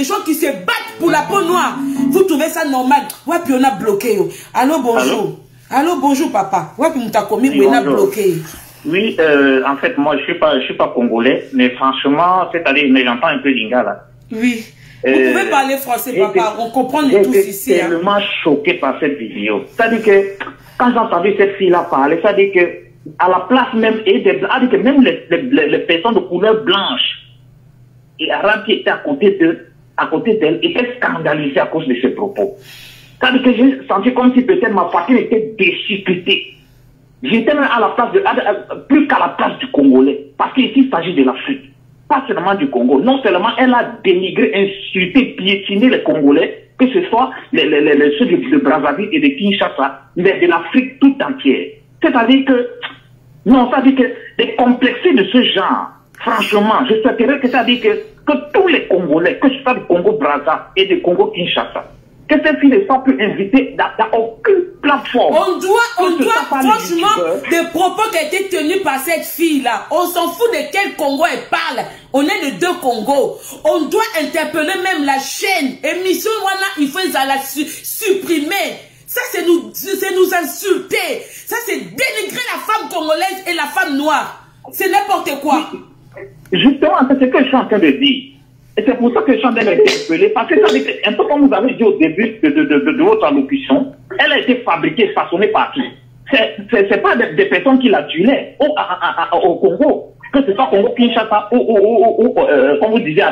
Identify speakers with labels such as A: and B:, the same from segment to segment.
A: des gens qui se battent pour la peau noire. Vous trouvez ça normal? Ouais, puis on a bloqué. Allô, bonjour. Allô, bonjour, papa. Ouais, puis on t'a commis, on a bloqué.
B: Oui, en fait, moi, je suis pas congolais, mais franchement, c'est-à-dire, mais j'entends un peu lingala.
A: Oui. Vous pouvez parler français, papa. On comprend les tous ici.
B: Je suis tellement choqué par cette vidéo. C'est-à-dire que, quand j'ai entendu cette fille-là parler, c'est-à-dire que, à la place même, c'est-à-dire que même les personnes de couleur blanche, et arabes qui étaient à côté d'elle, étaient scandalisées à cause de ses propos. C'est-à-dire que j'ai senti comme si peut-être ma partie était déchiquetée. J'étais même à la place plus qu'à la place du Congolais. Parce qu'ici, il s'agit de l'Afrique. Pas seulement du Congo. Non seulement elle a dénigré, insulté, piétiné les Congolais, que ce soit ceux de Brazzaville et de Kinshasa, mais de l'Afrique tout entière. C'est-à-dire que, non, c'est-à-dire que les complexés de ce genre, franchement, je souhaiterais que ça dit que tous les Congolais, que ce soit du Congo-Brazza et du Congo-Kinshasa, que ces filles ne soient plus invitées dans aucune plateforme.
A: On doit franchement, des propos qui ont été tenus par cette fille-là. On s'en fout de quel Congo elle parle. On est de deux Congos. On doit interpeller même la chaîne. Émission, voilà, il faut la supprimer. Ça, c'est nous insulter. Ça, c'est dénigrer la femme congolaise et la femme noire. C'est n'importe quoi.
B: Justement, c'est ce que je suis en train de dire. Et c'est pour ça que je suis en train d'interpeller, parce que ça, un peu comme vous avez dit au début de votre allocution, elle a été fabriquée, façonnée par qui? C'est pas des personnes qui la tuaient au Congo, que ce soit Congo Kinshasa ou comme vous disiez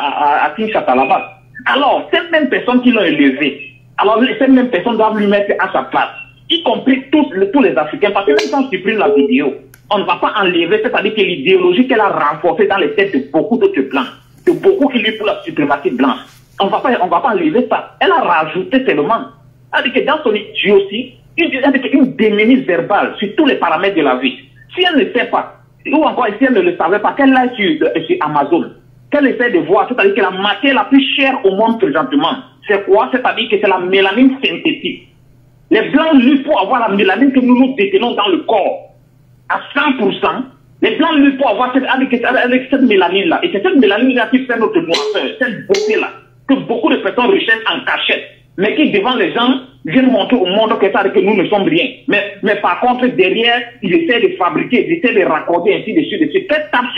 B: à Kinshasa là-bas. Alors, ces mêmes personnes qui l'ont élevée, alors ces mêmes personnes doivent lui mettre à sa place, y compris tous les Africains, parce que même quand on supprime la vidéo, on ne va pas enlever, c'est-à-dire que l'idéologie qu'elle a renforcée dans les têtes de beaucoup d'autres blancs, de beaucoup qui luttent pour la suprématie blanche. On va pas enlever ça. Elle a rajouté seulement. C'est-à-dire que dans son idiotie, une déménise verbale sur tous les paramètres de la vie. Si elle ne sait pas, ou encore si elle ne le savait pas, qu'elle l'a sur Amazon, qu'elle essaie de voir, c'est-à-dire que la matière la plus chère au monde présentement, c'est quoi? C'est-à-dire que c'est la mélanine synthétique. Les blancs luttent pour avoir la mélanine que nous détenons dans le corps à 100%. Les blancs luttent pour avoir avec cette mélanine-là. Et c'est cette mélanine-là qui fait notre noirceur, cette beauté-là, que beaucoup de personnes recherchent en cachette, mais qui, devant les gens, viennent montrer au monde que nous ne sommes rien. Mais par contre, derrière, ils essaient de fabriquer, ils essaient de raccorder, ainsi de suite.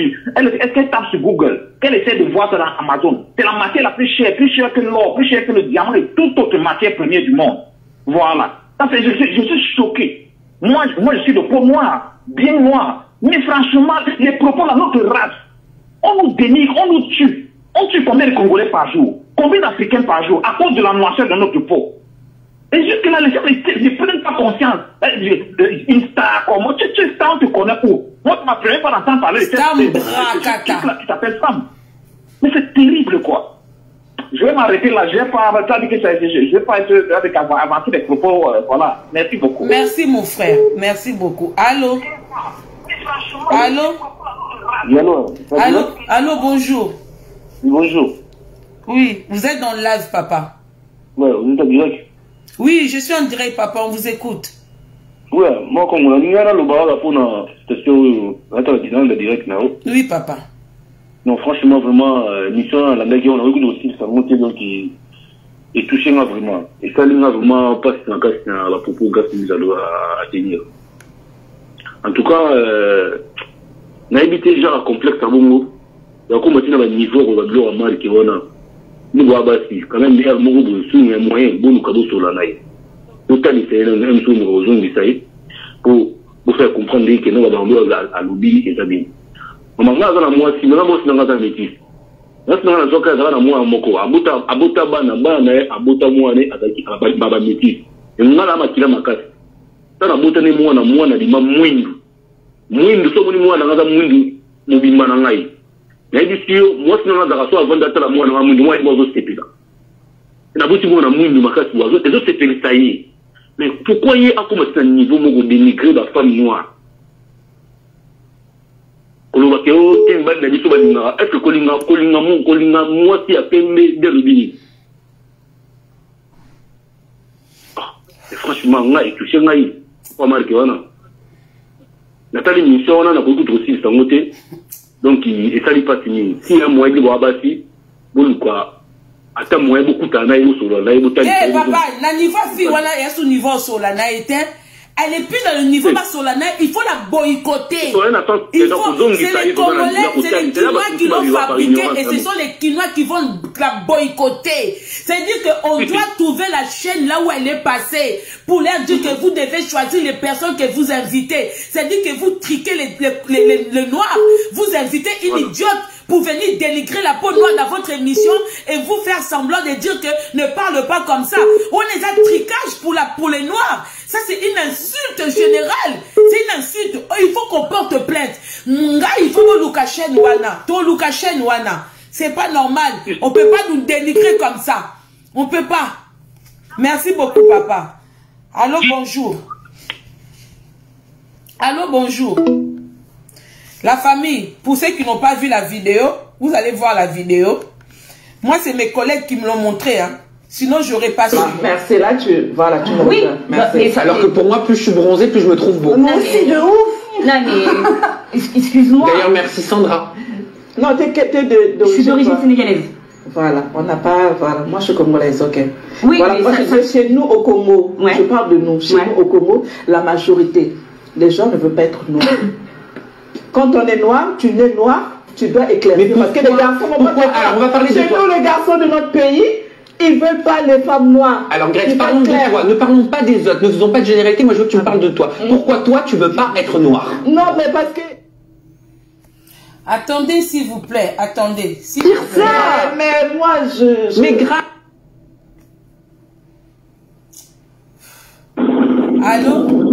B: Qu'elle tape sur Google, qu'elle essaie de voir ça dans Amazon. C'est la matière la plus chère que l'or, plus chère que le diamant et toute autre matière première du monde. Voilà. Je suis choqué. Moi, je suis de peau noire, bien noire. Mais franchement, les propos de notre race, on nous dénigre, on nous tue. On tue combien de Congolais par jour? Combien d'Africains par jour? À cause de la noirceur de notre peau. Et jusque-là, les gens ne prennent pas conscience. Une star, comment tu es star, on te connaît où? Moi, tu m'as première fois d'entendre parler de cette là qui s'appelle Sam. Mais c'est terrible, quoi. Je vais m'arrêter là. Je ne vais pas avancer des propos. Voilà. Merci beaucoup.
A: Merci, mon frère. Merci beaucoup. Allô? Allô? Allô, bonjour.
C: Bonjour.
A: Oui, vous êtes dans le live, papa.
C: Ouais, vous êtes en direct.
A: Oui, je suis en direct, papa, on vous écoute.
C: Ouais, moi, comme on a dit, le bar pour la station, le direct,
A: oui, papa.
C: Non, franchement, vraiment, mission, la mec, on a eu aussi, ça monte, donc, et touché, vraiment. Et ça, il a vraiment pas la propos, que nous allons tenir. En tout cas, on a évité genre complexe à Bongo. Il y a comme un niveau où on va dire à mal qui on a. Nous voyons quand même un moment de soutien un moyen bon nous cadeau sur la naïe. Tout à l'heure, c'est un soutien aux gens du Saïd pour faire comprendre que nous avons à lobby et ça bien. On m'a dit à moi si nous avons un métis. Nous avons un joker à moi à Moko. Abota bana abota moi né à baba métis. Et nous avons un kila makas. Ça abota né moi na lima mwindu. Mwindu so moni moi na mwindu mobimba na ngai. Mais ici, moi, si on a des rations avant d'être la moine, moi, je vais stepper là. Et d'abord, si on a mouille de ma casse, les autres, c'est ça y est. Mais pourquoi il y a comme un niveau de dénigrer la femme noire? Est-ce que Kolinga, moi, si à peine de rubini? Franchement, on a touché, on a pas marqué, on a. Nathalie, mission, on a beaucoup de aussi, ça monte. Donc, il ne s'agit pas de si un moyen de Wabasi, bon, quoi, Attends, moi, beaucoup de temps,
A: eh, papa, na niveau fille, voilà, il y a ce niveau Solana était. Elle est plus dans le niveau de Solana, il faut la boycotter. C'est les Congolais, c'est les Kinois qui l'ont fabriqué et ce sont les Kinois qui vont la boycotter. C'est-à-dire qu'on doit trouver la chaîne là où elle est passée pour leur dire que vous devez choisir les personnes que vous invitez. C'est-à-dire que vous triquez les noirs, vous invitez une idiote pour venir dénigrer la peau noire dans votre émission et vous faire semblant de dire que ne parle pas comme ça. On est à tricage pour les noirs. Ça, c'est une insulte générale. C'est une insulte. Oh, il faut qu'on porte plainte. Il faut que Lukachen Wana. To Lukachen Wana. C'est pas normal. On peut pas nous dénigrer comme ça. On peut pas. Merci beaucoup, papa. Allô, bonjour. Allô, bonjour. La famille, pour ceux qui n'ont pas vu la vidéo, vous allez voir la vidéo. Moi, c'est mes collègues qui me l'ont montré, hein. Sinon, j'aurais pas su.
D: Merci, là, voilà, tu
E: oui,
D: merci. Alors que pour moi, plus je suis bronzée, plus je me trouve beau.
E: Moi aussi, de ouf. Non, mais, excuse-moi.
D: D'ailleurs, merci Sandra. Non, t'es
E: je suis d'origine sénégalaise.
D: Voilà, on n'a pas, voilà, moi je suis congolaise, ok.
E: Oui,
D: voilà, moi, chez nous au Congo,
E: ouais.
D: Je parle de nous, chez nous au Congo, la majorité des gens ne veulent pas être noirs. Quand on est noir, tu nais noir, tu dois éclaircir. Parce que les garçons, alors on va parler de toi. Nous, les garçons de notre pays, ils veulent pas les femmes noires. Alors Greg, parlons de toi, ne parlons pas des autres, ne faisons pas de généralité, moi je veux que tu me parles de toi. Pourquoi toi tu veux pas être noir? Non, mais parce que...
A: Attendez s'il vous plaît, attendez. S'il vous plaît.
D: Mais moi je... Mais grave.
A: Allô?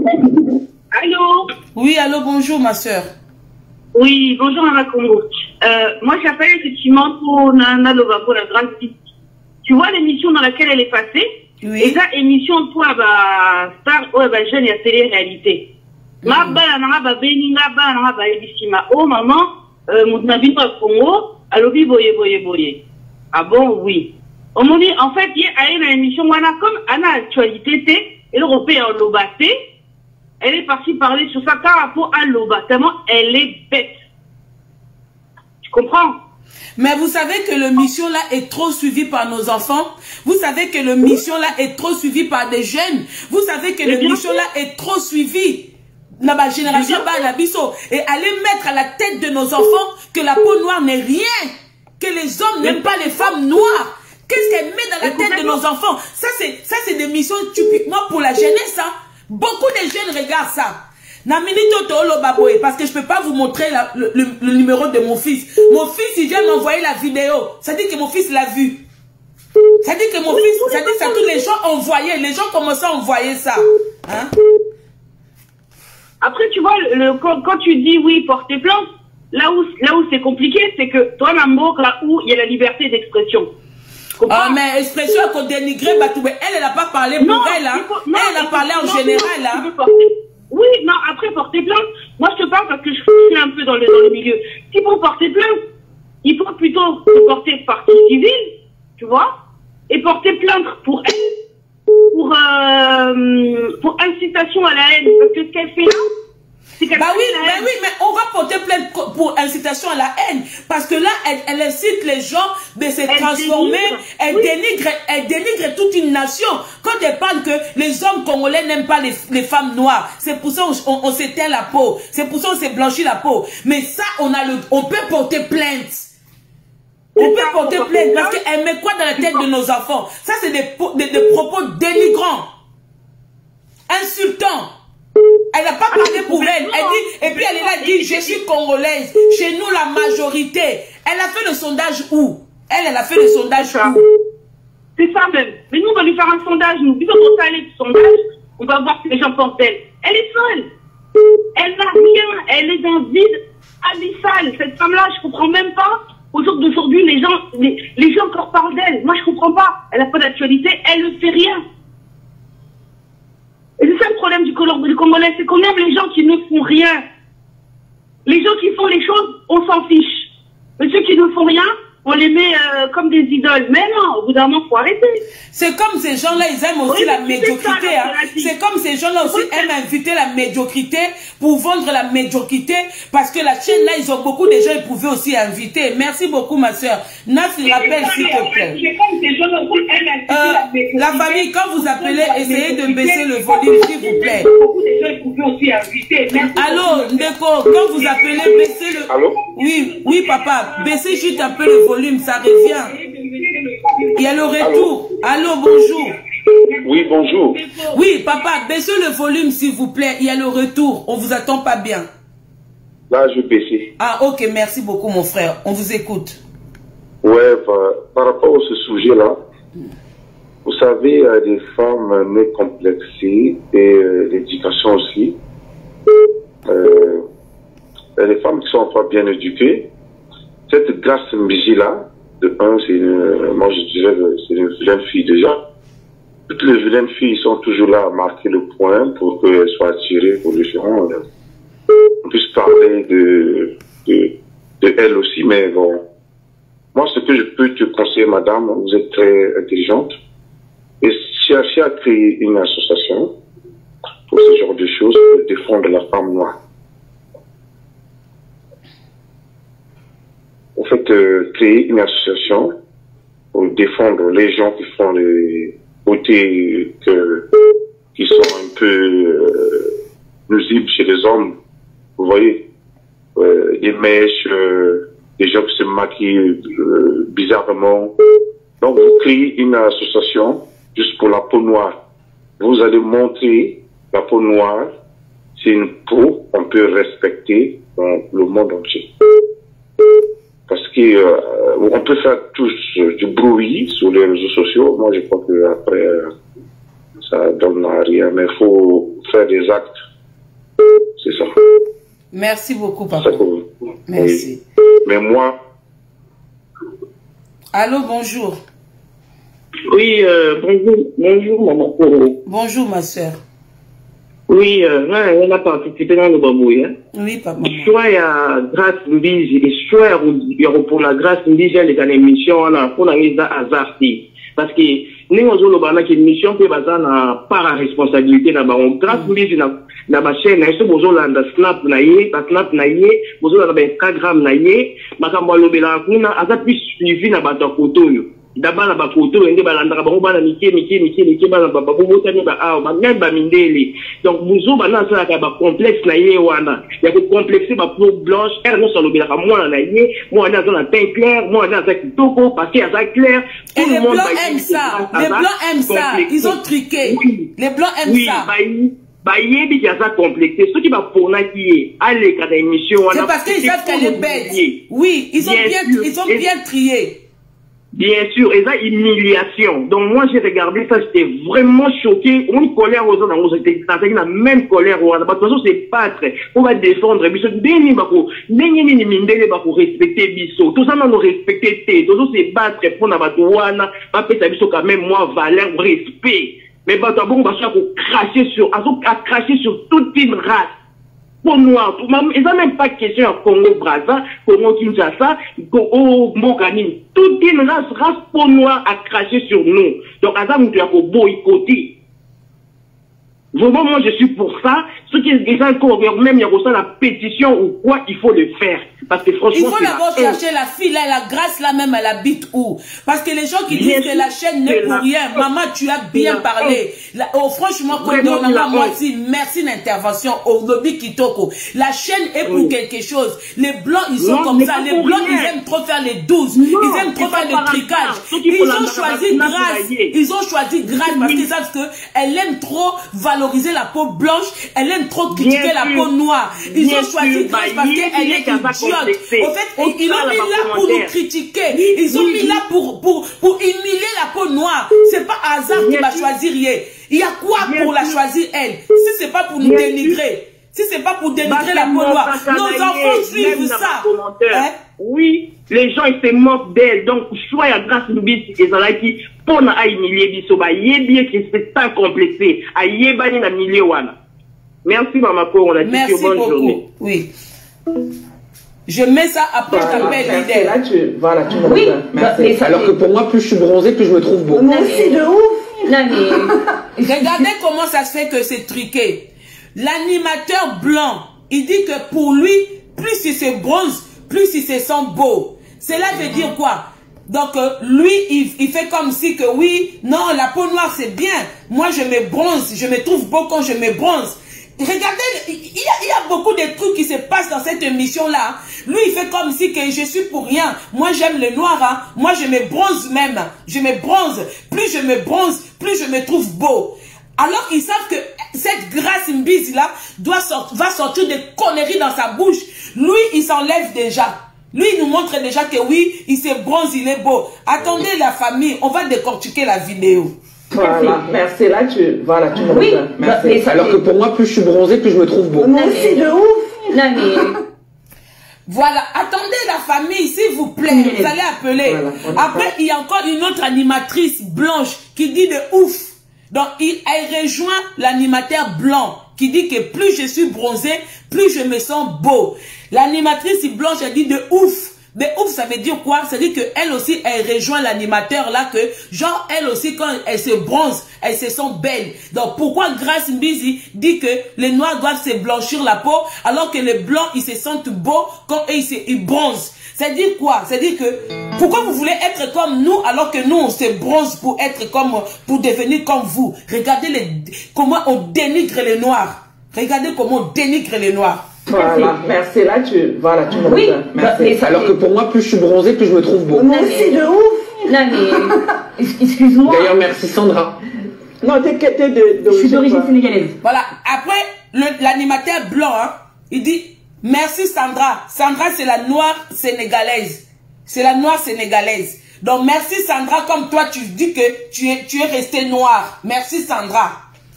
F: Allô?
A: Oui, allô, bonjour ma soeur.
F: Oui, bonjour Mama Congo. Moi j'appelle effectivement pour Nana Loba, pour la grande petite. Tu vois l'émission dans laquelle elle est passée? Oui. Et ça, émission pour la star, jeune et télé-réalité. Ma bala nanga ba beni nga bala nanga ba edisima. Oh maman, mon bino à Congo, alobi boye. Ah bon, oui. On m'a dit, en fait, il y a une émission, on a comme Anna actualité, et l'Européen Lobaté, elle est partie parler sur ça par rapport à Loba, tellement elle est bête. Tu comprends?
A: Mais vous savez que le mission là est trop suivi par nos enfants. Vous savez que le mission là est trop suivi par des jeunes. Vous savez que le mission là est trop suivi dans ma génération et aller mettre à la tête de nos enfants que la peau noire n'est rien, que les hommes n'aiment pas les femmes noires. Qu'est-ce qu'elle met dans la tête de nos enfants? Ça c'est des missions typiquement pour la jeunesse. Hein. Beaucoup de jeunes regardent ça. Parce que je ne peux pas vous montrer le numéro de mon fils. Mon fils, il vient m'envoyer la vidéo. Ça dit que mon fils l'a vu. Ça dit que mon fils, ça dit que tous les gens envoyaient. Les gens commençaient à envoyer ça. Hein?
F: Après, tu vois, quand tu dis oui, porter plainte, là où c'est compliqué, c'est que toi, Nambo, là où il y a la liberté d'expression.
A: Ah, mais expression qu'on dénigrait, elle n'a pas parlé pour elle. Hein? Elle a parlé en général. Hein?
F: Oui, non, après porter plainte, moi je te parle parce que je suis un peu dans le milieu. Si pour porter plainte, il faut plutôt se porter partie civile, tu vois, et porter plainte pour elle, pour incitation à la haine, parce que ce qu'elle fait là, c'est qu'elle
A: mais on va porter plainte pour incitation à la haine, parce que là, elle incite les gens de se transformer, elle dénigre toute une nation. Quand elle parle que les hommes congolais n'aiment pas les femmes noires, c'est pour ça on s'éteint la peau, c'est pour ça on s'est blanchi la peau. Mais ça, on peut porter plainte. On peut porter plainte parce qu'elle met quoi dans la tête de nos enfants? Ça, c'est des propos dénigrants, insultants. Elle n'a pas parlé pour elle. Elle dit, et puis elle est là, dit, je suis congolaise. Chez nous, la majorité. Elle a fait le sondage où? Elle a fait le sondage où?
F: C'est ça même. Mais nous, on va lui faire un sondage. Nous, puis on va aller du sondage, on va voir ce que les gens pensent d'elle. Elle est seule. Elle n'a rien. Elle est d'un vide abyssal. Cette femme-là, je comprends même pas. Au jour d'aujourd'hui, les gens encore parlent d'elle. Moi, je comprends pas. Elle n'a pas d'actualité. Elle ne fait rien. Et c'est ça le problème du Congolais, c'est qu'on aime les gens qui ne font rien. Les gens qui font les choses, on s'en fiche. Mais ceux qui ne font rien, on les met comme des idoles. Mais non, au bout d'un moment, il faut arrêter.
A: C'est comme ces gens-là, ils aiment aussi la médiocrité. C'est comme ces gens-là aussi aiment inviter la médiocrité pour vendre la médiocrité. Parce que la chaîne là, ils ont beaucoup de gens, ils pouvaient aussi inviter. Merci beaucoup, ma soeur. Naf, il rappelle, s'il te plaît. La famille, quand vous appelez, essayez de baisser le volume, s'il vous plaît. Allô, Ndeko, quand vous appelez, baissez le...
G: Allô?
A: Oui, papa, baissez juste un peu le volume, ça revient. Il y a le retour. Allô, bonjour.
G: Oui, bonjour.
A: Oui, papa, baissez le volume, s'il vous plaît. Il y a le retour. On vous attend pas bien.
G: Là, je vais baisser.
A: Ah, ok, merci beaucoup, mon frère. On vous écoute.
G: Ouais, par rapport à ce sujet-là, vous savez, des femmes nées complexées et l'éducation aussi. Les femmes qui sont pas bien éduquées, cette Grace Mbisi-là, de un, moi je dirais que c'est une vilaine fille déjà. Toutes les vilaines filles sont toujours là à marquer le point pour qu'elles soient attirées pour les gens. On puisse parler de elle aussi, mais bon. Moi, ce que je peux te conseiller, madame, vous êtes très intelligente, et cherchez à créer une association pour ce genre de choses, pour défendre la femme noire. En fait, créer une association pour défendre les gens qui font les côtés qui sont un peu nuisibles chez les hommes. Vous voyez, des mèches, des gens qui se maquillent bizarrement. Donc, vous créez une association juste pour la peau noire. Vous allez montrer la peau noire, c'est une peau qu'on peut respecter dans le monde entier. Parce que on peut faire tous du bruit sur les réseaux sociaux. Moi, je crois que après ça donne à rien, mais il faut faire des actes. C'est ça.
A: Merci beaucoup, papa. Merci.
G: Oui. Mais moi...
A: Allô, bonjour.
H: Oui, bonjour, maman.
A: Bonjour, ma soeur.
H: Oui, on a participé dans le babouille.
A: Oui, papa.
H: Soit il y a grâce Mbiji, et soit il y a pour la grâce Mbiji, il y a une émission, pour la mise à hasard. Parce que nous avons une mission qui est basée par la responsabilité. Grâce Mbiji, na ma chaîne, na bozo la snap na ye, bozo la Instagram na ye, makambo lobela kuna, aza plus suivi na bato koto yo. D'abord la bakoto ende balanda bango bana mike bana babota ni ba ah bagay ba mindeli. Donc muzo bana ça ka ba complexe na ye wana. Ya ko complexer ba peau blanche, elle non lobela ka moi na ye, moi na zona teint clair, moi na za kitoko parce qu'il y a ça clair.
A: Et les blancs aiment ça. Les blancs aiment ça. Ils ont truqué. Les blancs aiment ça.
H: Yebi qui a ça complexé, ceux qui va pour qui allez quand émission
A: c'est parce qu'ils savent qu'elle est bête. Oui, ils ont bien trié.
H: Bien sûr, et ça, humiliation. Donc, moi, j'ai regardé ça, j'étais vraiment choqué. On y colère aux autres, on était dans la même colère. De toute façon, c'est battre. On va défendre. Biso, déni, bako, déni, mindele, bako, respecter Biso. Tout ça, on respecter T. Tout ça, c'est battre pour na batouana. Pas peut-être Biso, quand même, moi, valeur, respect. Mais bah, t'as bon, bah, ça, pour cracher sur toute une race. Pour noir, ils n'ont même pas de question à Congo Brazza, Congo Kinshasa, Congo Mogani. Toute une race pour noir a craché sur nous. Donc, à ça, nous devons boycotter. Vraiment, moi, je suis pour ça. Ceux qui disent encore, même, il y a aussi la pétition ou quoi, il faut le faire. Parce que franchement,
A: il faut d'abord chercher la fille, là, la grâce, là, même, elle habite où? Parce que les gens qui disent que la chaîne n'est pour rien. Maman, tu as bien parlé. Oh, franchement, moi aussi, merci d'intervention au lobby Kitoko. La chaîne est pour quelque chose. Les blancs, ils sont comme ça. Les blancs, ils aiment trop faire les 12. Ils aiment trop faire le tricage. Ils ont choisi grâce. Ils ont choisi grâce parce qu'ils savent qu'elle aime trop valoriser la peau blanche. Elle aime trop critiquer la peau noire. Ils ont choisi grâce parce qu'elle est idiote. En fait, ils ont mis là pour nous critiquer. Ils ont mis là pour humilier la peau noire. C'est pas hasard qui va choisir rien. Il y a quoi pour la choisir elle? Si c'est pas pour nous dénigrer. Si c'est pas pour dénigrer la peau noire. Nos enfants suivent ça.
H: Oui, les gens ils se moquent d'elle. Donc, soit il y a grâce à Mbisi et Zalaki pour nous humilier Biso. Bah, bien que c'est tant complexé. À yébani na milieu wana. Merci maman pour on a dit bonne journée.
A: Oui. Je mets ça après je t'appelle leader.
D: Là, tu me
E: oui,
D: merci.
I: Alors que pour moi, plus je suis bronzé, plus je me trouve beau.
D: Merci de ouf.
E: Non, mais...
A: Regardez comment ça se fait que c'est truqué. L'animateur blanc, il dit que pour lui, plus il se bronze, plus il se sent beau. Cela veut dire quoi? Donc lui, il fait comme si que oui, non, la peau noire c'est bien. Moi je me bronze, je me trouve beau quand je me bronze. Regardez, il y a beaucoup de trucs qui se passent dans cette émission-là. Lui, il fait comme si que je suis pour rien. Moi, j'aime le noir. Hein. Moi, je me bronze même. Je me bronze. Plus je me bronze, plus je me trouve beau. Alors qu'ils savent que cette Grace Mbisi-là va sortir des conneries dans sa bouche. Lui, il s'enlève déjà. Lui, il nous montre déjà que oui, il se bronze, il est beau. Attendez la famille, on va décortiquer la vidéo.
D: Voilà, merci. Là, tu me
E: oui,
D: merci.
I: Alors que pour moi, plus je suis bronzé, plus je me trouve beau.
D: Merci de ouf.
E: Non, mais...
A: Voilà, attendez la famille, s'il vous plaît, vous allez appeler. Voilà, après, il y a encore une autre animatrice blanche qui dit de ouf. Donc, elle rejoint l'animateur blanc qui dit que plus je suis bronzé, plus je me sens beau. L'animatrice blanche, elle dit de ouf. De ouf, ça veut dire quoi? Ça veut dire qu'elle aussi, elle rejoint l'animateur là, que genre, elle aussi, quand elle se bronze, elle se sent belle. Donc, pourquoi Grace Mbisi dit que les noirs doivent se blanchir la peau, alors que les blancs, ils se sentent beaux quand ils bronzent? C'est dire quoi? C'est dire que, pourquoi vous voulez être comme nous, alors que nous, on se bronze pour être comme, pour devenir comme vous? Regardez comment on dénigre les noirs. Regardez comment on dénigre les noirs.
D: Voilà, merci. Là, tu me
E: oui,
D: merci.
I: Alors que pour moi, plus je suis bronzé, plus je me trouve beau.
D: Merci de ouf.
E: Non, mais... Excuse-moi.
I: D'ailleurs, merci Sandra.
D: Non,
E: je suis d'origine sénégalaise.
A: Voilà, après, l'animateur blanc, hein, il dit, merci Sandra. Sandra, c'est la noire sénégalaise. C'est la noire sénégalaise. Donc, merci Sandra, comme toi, tu dis que tu es resté noir. Merci Sandra.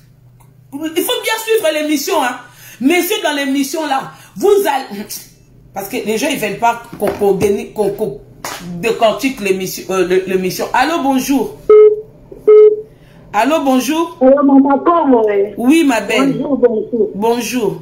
A: Il faut bien suivre l'émission, hein. Messieurs, dans l'émission là, vous allez... Parce que les gens, ils ne veulent pas qu'on décortique l'émission. Allô, bonjour. Allô, bonjour.
J: Allô, maman, comment?
A: Oui, ma belle.
J: Bonjour, bonjour.
A: Bonjour.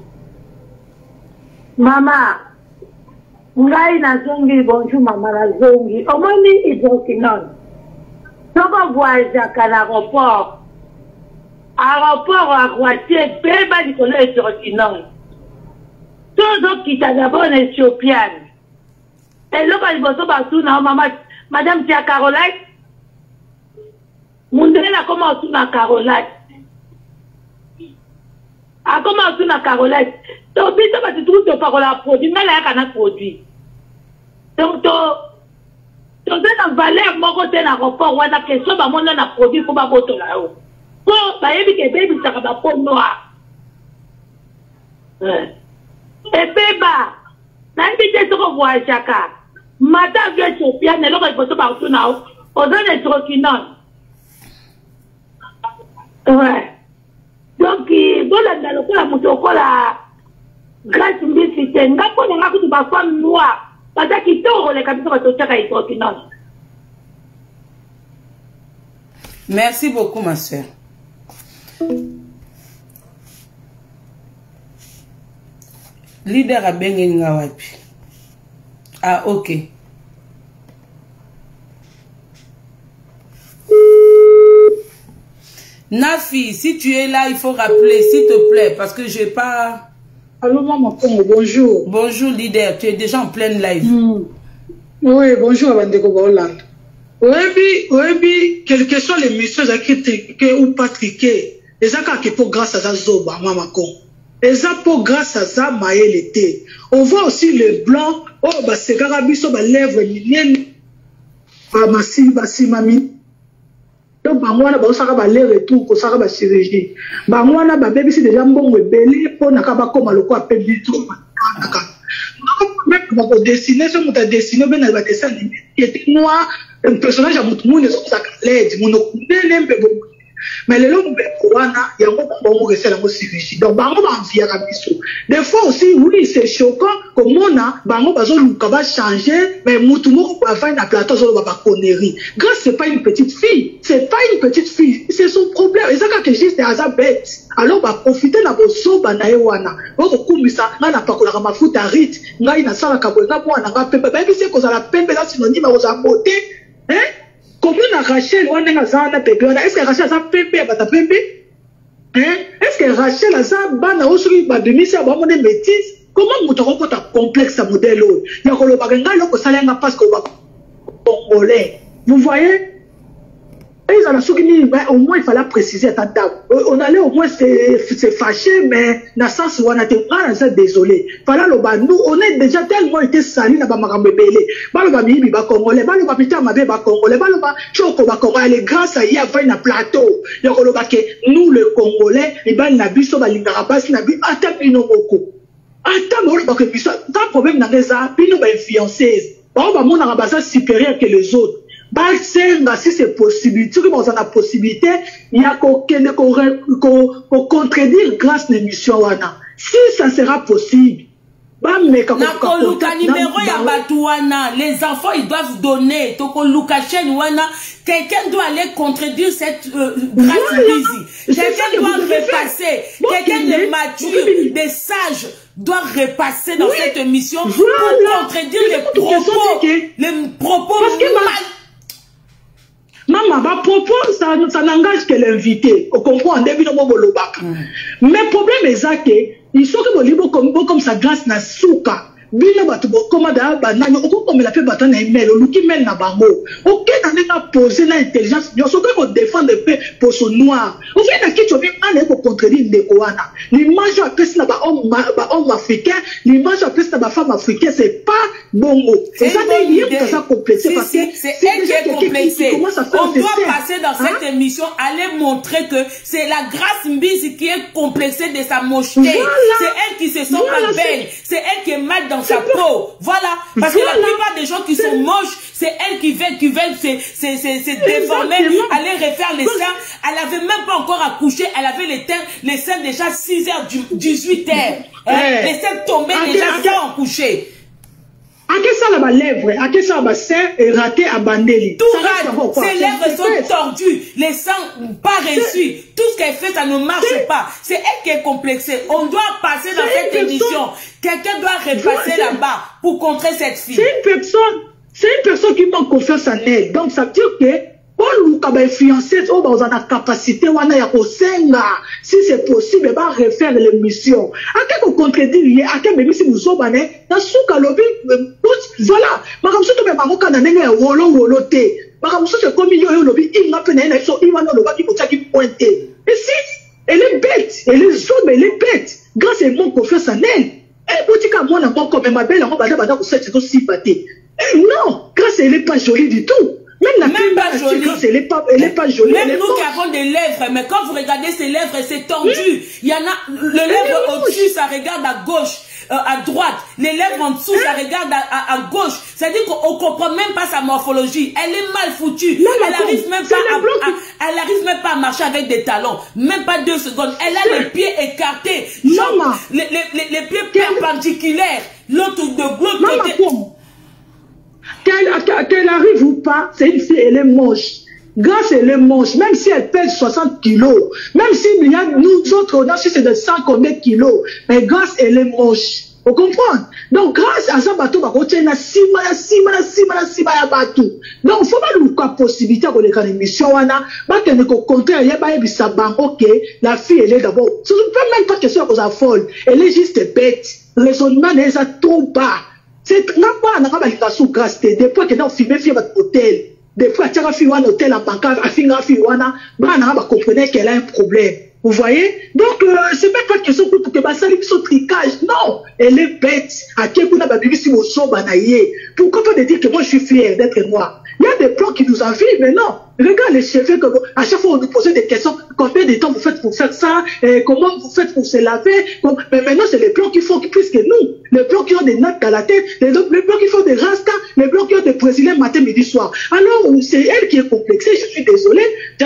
J: Maman, ngai nazongi, bonjour, maman, nazongi. Omoni hydroquinone. Soko voyage à l'aéroport. Aéroport à Roitier, Péba du collège hydroquinone. Tous autres qui sont d'abord éthiopiennes. Et là, quand ils vont partout, madame Tia Caroline, mon délai a commencé à Caroline. A commencé à Caroline. Donc, si tu vas te trouver par la produit, mais là, il y a un produit. Donc, tu as une valeur, mon côté, un rapport, ou une question, on a un produit pour ma botte là-haut. Pour, baby, que baby, ça va pas noir. Et Péba, n'invite sur le voyage, chacun. Madame vient sur pied, elle est là, partout là-haut. On a des troquinons. Ouais. Donc, voilà, dans le cas, la moto, la Grace Mbisi, c'est un gars qui a une femme noire. Parce qu'il t'aura les capitaux de chaque troquinons.
A: Merci beaucoup, ma soeur. Leader a bien wapi. Ah, ok. Nafi, si tu es là, il faut rappeler, s'il te plaît, parce que j'ai pas...
J: Allô, maman, bonjour.
A: Bonjour, leader, tu es déjà en pleine live.
J: Oui, bonjour, Abandeko Hollande. Oui, quelles sont les messieurs qui triquent ou pas triqués? Les gens qui pour grâce à ça, Zoba, maman, les gens pour grâce à ça, maïe l'été. On voit aussi les blancs, oh, bah, c'est carabiso, bah, lèvres, mignonnes, bah, massi, mami. Donc, bah, moi, bah, ça va l'air et tout, ça va chirurgie. Bah, moi, bah, bébé, c'est déjà bon, belé, pour n'a pas comme le quoi, pébi, tout, même pour dessiner, ce que tu as dessiné, ben, elle va dessiner, qui était noir, un personnage à mon monde, ça l'aide, mon un peu Mais le long il y a beaucoup de choses. Donc, des fois aussi, oui, c'est choquant que mon va changer, mais Moutoumou va faire une plateau sur la connerie. Grâce, c'est pas une petite fille. C'est pas une petite fille. C'est son problème. Et ça, quand je dis, c'est un bête. Alors, va profiter de la bosso, banaïwana. On va couper ça. On n'a pas qu'on a ma fout à rite. On a une salle à Kabouena, on a pas pembe. Même si on a la pembe, là, synonyme, on a beauté. Hein? Comment on a Rachel, on a un bébé. Est-ce que Rachel a pembe, à ta pembe? Est-ce que Rachel a ça, bana, ou sur une demi, c'est un bon de bêtises? Comment vous avez un complexe à modèle? Il y a le bagage, là, que ça n'a pas ce qu'on va congolais. Vous voyez? Ils ont souvenu, au moins, il fallait préciser à ta table. On allait au moins se fâcher, mais dans le sens où on a été désolé. Voilà, nous, on est déjà tellement été salis dans le Bélé. Baloba Mibi Congolais, Baloba Pita Mabé Congolais, Baloba Choko Congolais, grâce à Yava, il y a un plateau. Nous, les Congolais, il y a un abisso, il y a un abisso, il y a un abisso. Attends, pas problème dans les arts, puis nous, les fiancés. On a un bassin supérieur que les autres. Si c'est possible, si on a la possibilité, il y a qu'on contredire grâce à l'émission. Si ça sera possible, les
A: enfants ils doivent donner. Quelqu'un doit aller contredire cette grâce busy. Quelqu'un doit repasser. Quelqu'un de mature, de sage doit repasser dans cette émission pour contredire les propos
J: Maman, ma propos, ça n'engage que l'invité. On comprend, mais le problème est que, il faut que libre comme ça grâce na souka. Bino batu komada banani oko comme la fait batana email o luki mail na bango. OK na poser na intelligence, yo so ko défendre paix pour son noir. Au fait na kicho bi ana ko contredire ndeko wana. L'image à pèse na ba homme africain, l'image à pèse na ba femme africaine, c'est pas bongo.
A: C'est ça que ça complexé parce que c'est elle qui est complexée. On doit passer dans cette émission aller montrer que c'est la Grâce Mbisi qui est complexée de sa mocheté. C'est elle qui se sent pas belle, c'est elle qui est mal dans sa peau. Voilà. Parce que la plupart des gens qui sont moches, c'est elle qui veulent se déformer, aller refaire les seins. Elle avait même pas encore accouché, elle avait les seins déjà 6h, 18h. Les seins tombaient déjà sans coucher.
J: À quel ça la lèvre, à quel ça va sein et raté à bandeli.
A: Tout rate, ses lèvres sont tordues, les seins pas reçus. Tout ce qu'elle fait, ça ne marche pas. C'est elle qui est complexée. On doit passer dans cette émission. Quelqu'un doit repasser là-bas pour contrer cette fille.
J: C'est une personne qui manque confiance en elle. Donc ça veut dire que fiancé, on a la capacité, si c'est possible, on va refaire l'émission. À quel contredire, à quel même si vous avez dans ce lobby, voilà. Mais comme ça, tu peux pas woloté. Mais comme ça, c'est comme il y a un lobby, il m'a peine, il m'a qui pointé. Et si, elle est bête, elle est sombre, elle est bête. Grâce à mon confiance en elle. Et pour dire qu'à moi, comme ma belle, on va dire que c'est aussi pâté. Non, grâce à elle n'est pas jolie du tout.
A: Même pas jolie.
J: Elle est pas jolie.
A: Même nous qui avons des lèvres, mais quand vous regardez ces lèvres, c'est tendu. Il y en a, le lèvre au-dessus, ça regarde à gauche, à droite. Les lèvres en dessous, ça regarde à gauche. C'est-à-dire qu'on comprend même pas sa morphologie. Elle est mal foutue. Elle arrive même pas à marcher avec des talons. Même pas 2 secondes. Elle a les pieds écartés. Genre, les pieds perpendiculaires. L'autre de l'autre côté.
J: Qu'elle arrive ou pas, c'est une fille, elle est moche. Grâce elle est moche, même si elle pèse 60 kilos, même si il y a nous autres, on a si c'est de 100 combien de kilos, mais grâce elle est moche. Vous comprenez? Donc grâce à ça, bateau, donc il faut pas nous la possibilité de faire l'émission, au contraire, il y a pas que la fille, elle est d'abord, ce n'est même pas question qu'on a folle, elle est juste bête, raisonnement, elle est trop bas. C'est pas sous grâce des fois que dans filmé fi votre hôtel des fois tu as fait un hôtel en pancarte a fait un fiwana ba comprenez qu'elle a un problème, vous voyez. Donc c'est même pas question pour que ça lui soit tricage, non, elle est bête à qui kuna ba bibi si mo so banaye. Pourquoi pas de dire que moi je suis fier d'être moi. Il y a des plans qui nous arrivent, mais non, Regarde les cheveux, à chaque fois on nous posait des questions. Combien de temps vous faites pour faire ça? Comment vous faites pour se laver? Mais maintenant, c'est les blancs qui font plus que nous. Les blancs qui ont des nattes à la tête, les blancs qui font des rastas, les blancs qui ont des brésiliens matin, midi, soir. Alors, c'est elle qui est complexée. Je suis désolée.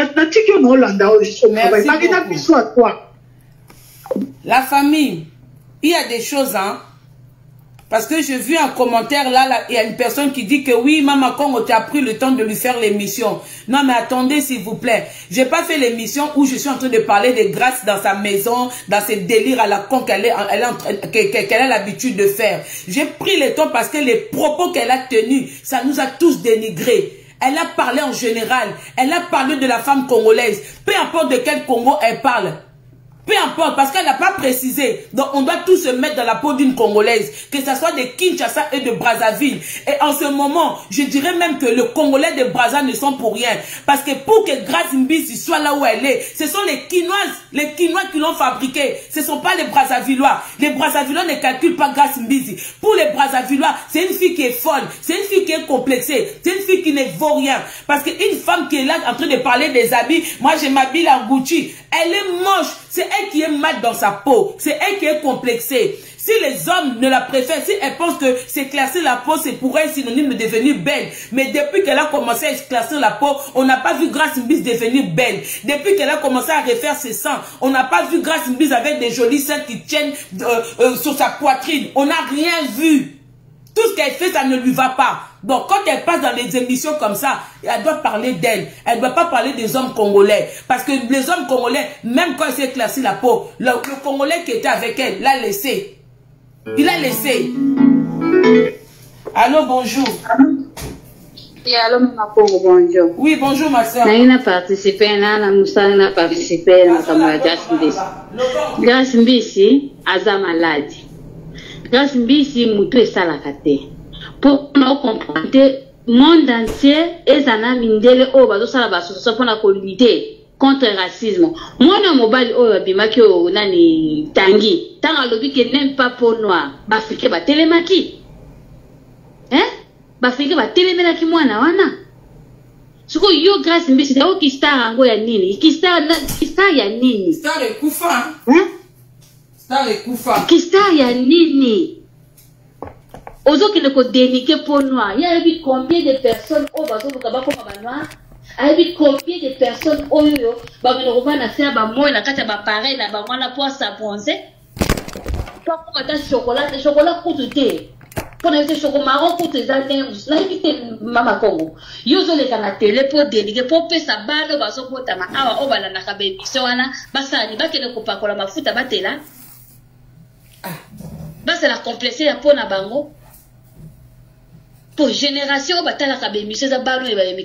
A: La famille, il y a des choses, hein. Parce que j'ai vu un commentaire là, il y a une personne qui dit que oui, Maman Congo, tu as pris le temps de lui faire l'émission. Non, mais attendez, s'il vous plaît. J'ai pas fait l'émission où je suis en train de parler de grâce dans sa maison, dans ses délires à la con qu'elle a l'habitude de faire. J'ai pris le temps parce que les propos qu'elle a tenus, ça nous a tous dénigrés. Elle a parlé en général. Elle a parlé de la femme congolaise. Peu importe de quel Congo elle parle. Peu importe, parce qu'elle n'a pas précisé. Donc, on doit tous se mettre dans la peau d'une Congolaise. Que ce soit de Kinshasa et de Brazzaville. Et en ce moment, je dirais même que les Congolais de Brazza ne sont pour rien. Parce que pour que Grace Mbisi soit là où elle est, ce sont les Kinois qui l'ont fabriquée. Ce ne sont pas les Brazzavillois. Les Brazzavillois ne calculent pas Grace Mbisi. Pour les Brazzavillois, c'est une fille qui est folle. C'est une fille qui est complexée. C'est une fille qui ne vaut rien. Parce qu'une femme qui est là en train de parler des habits, moi je m'habille en Gucci. Elle est moche. C'est elle qui est mal dans sa peau. C'est elle qui est complexée. Si les hommes ne la préfèrent, si elle pense que s'éclaircir la peau, c'est pour elle synonyme de devenir belle. Mais depuis qu'elle a commencé à éclaircir la peau, on n'a pas vu Grace Mbisi devenir belle. Depuis qu'elle a commencé à refaire ses seins, on n'a pas vu Grace Mbisi avec des jolis seins qui tiennent sur sa poitrine. On n'a rien vu. Tout ce qu'elle fait, ça ne lui va pas. Donc, quand elle passe dans les émissions comme ça, elle doit parler d'elle. Elle ne doit pas parler des hommes congolais. Parce que les hommes congolais, même quand elle s'est éclairci la peau, le Congolais qui était avec elle, l'a laissé. Il a laissé. Allô, bonjour.
K: Oui, allô, Maman Congo, bonjour.
A: Oui, bonjour, ma soeur.
K: Naina participé, Nana Moussa n'a participé dans la Grace Mbisi. Grace Mbisi, aza malade. Grace Mbisi, moutou et salakate. Pour nous comprendre, le monde entier est en amindele au bateau salabassou pour la lutter contre le racisme. Moi, je mobile au bimaki au nani tangi. Tant à l'objet que n'aime pas pour noir. Bafrique ba télémaki. Hein? Bafrique ba télémaki moi na wana. Suko yo Grace Mbisi da o kistar ango ya nini? Kistar ya nini?
A: Star de Koufa.
K: Hein?
A: Star de Koufa.
K: Kistar ya nini? Ozo qui ne peut déniquer pour noir. Il y a eu combien de personnes au bateau de Kabako Manoir? Il y a eu combien de personnes au yo? Bagonovan a fait un moi la carte à pareil, la bamana pour sa bronzer. Pas pour matin chocolat pour tout thé. Pour inviter chocolat marron pour tes années. Là, invité Maman Congo. Yozo les canatélé pour déniquer, pour payer sa balle au bateau pour ta main. Ah, au bala na kabe, bisoana, basani, bakele kopakola mafuta batela. Bas la complexité ya pona bango. Pour génération, oui, l'émission là,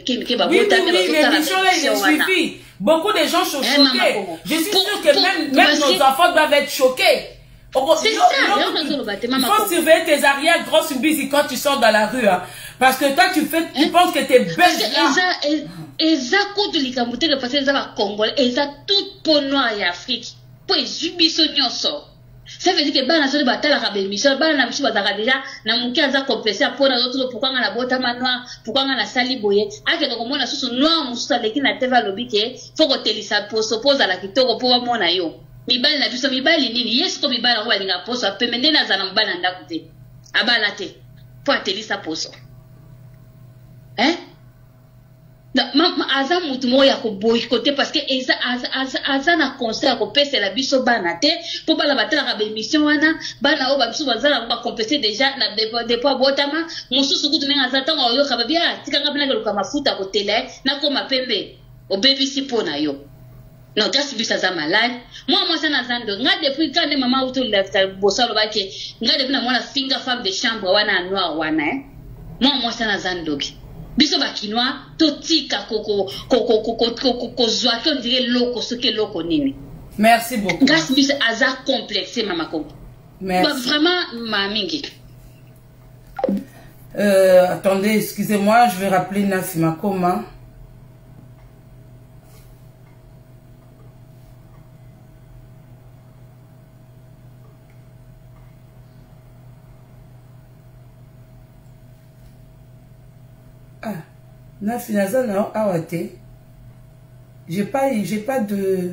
K: il est
A: suivi. Beaucoup de gens sont choqués. Je suis sûr que même nos enfants doivent être choqués. C'est ça. Il faut surveiller tes arrières grosses Mbisi quand tu sors dans la rue. Hein. Parce que toi, tu penses que t'es belle là.
K: Et ça, contre les Camerounais, le passé, ça Congolais, et ça, tout pour noir et Afrique. Pour les subissons, sort. Ça veut dire que bana soli batala ka bémission bana mishi bataka déjà na muki aza compenser pour na autres pourquoi nga na bota manoir pourquoi nga na sali boye ake ko mona susu noir mususa leki na teva lobike faut ko telisa pose à la kitoko pour mona yo mibali na biso mibali nini yes ko mibali ko balinga poso apemende na zana mbana ndako te abala te pour telisa poso hein Maman aza mutu mo ya ko boycotter parce que aza na concert ko pesa la biso bana te pour bala batala ka émission wana bana o ba biso bazala ba compenser déjà na depo botama mususu kutu menga aza tanga yo ka babia tikanga bina ko mafuta ko tele na ko mapembe o BBC pona yo non Grace Mbisi aza malade moi sana zando nga depuis quand maman auto lefta bosalo bake nga depuis na mwana finger femme de chambre wana noir wana moi sana zando biso bakinois totika kozwa on dirait loko ce que loko nini.
A: Merci beaucoup.
K: Grace Mbisi aza complexé Maman Congo.
A: Merci.
K: Vraiment mamingi.
A: Attendez, excusez-moi, je vais rappeler Nafi Makoma. Ah, Nafi Nazana awate. J'ai pas de...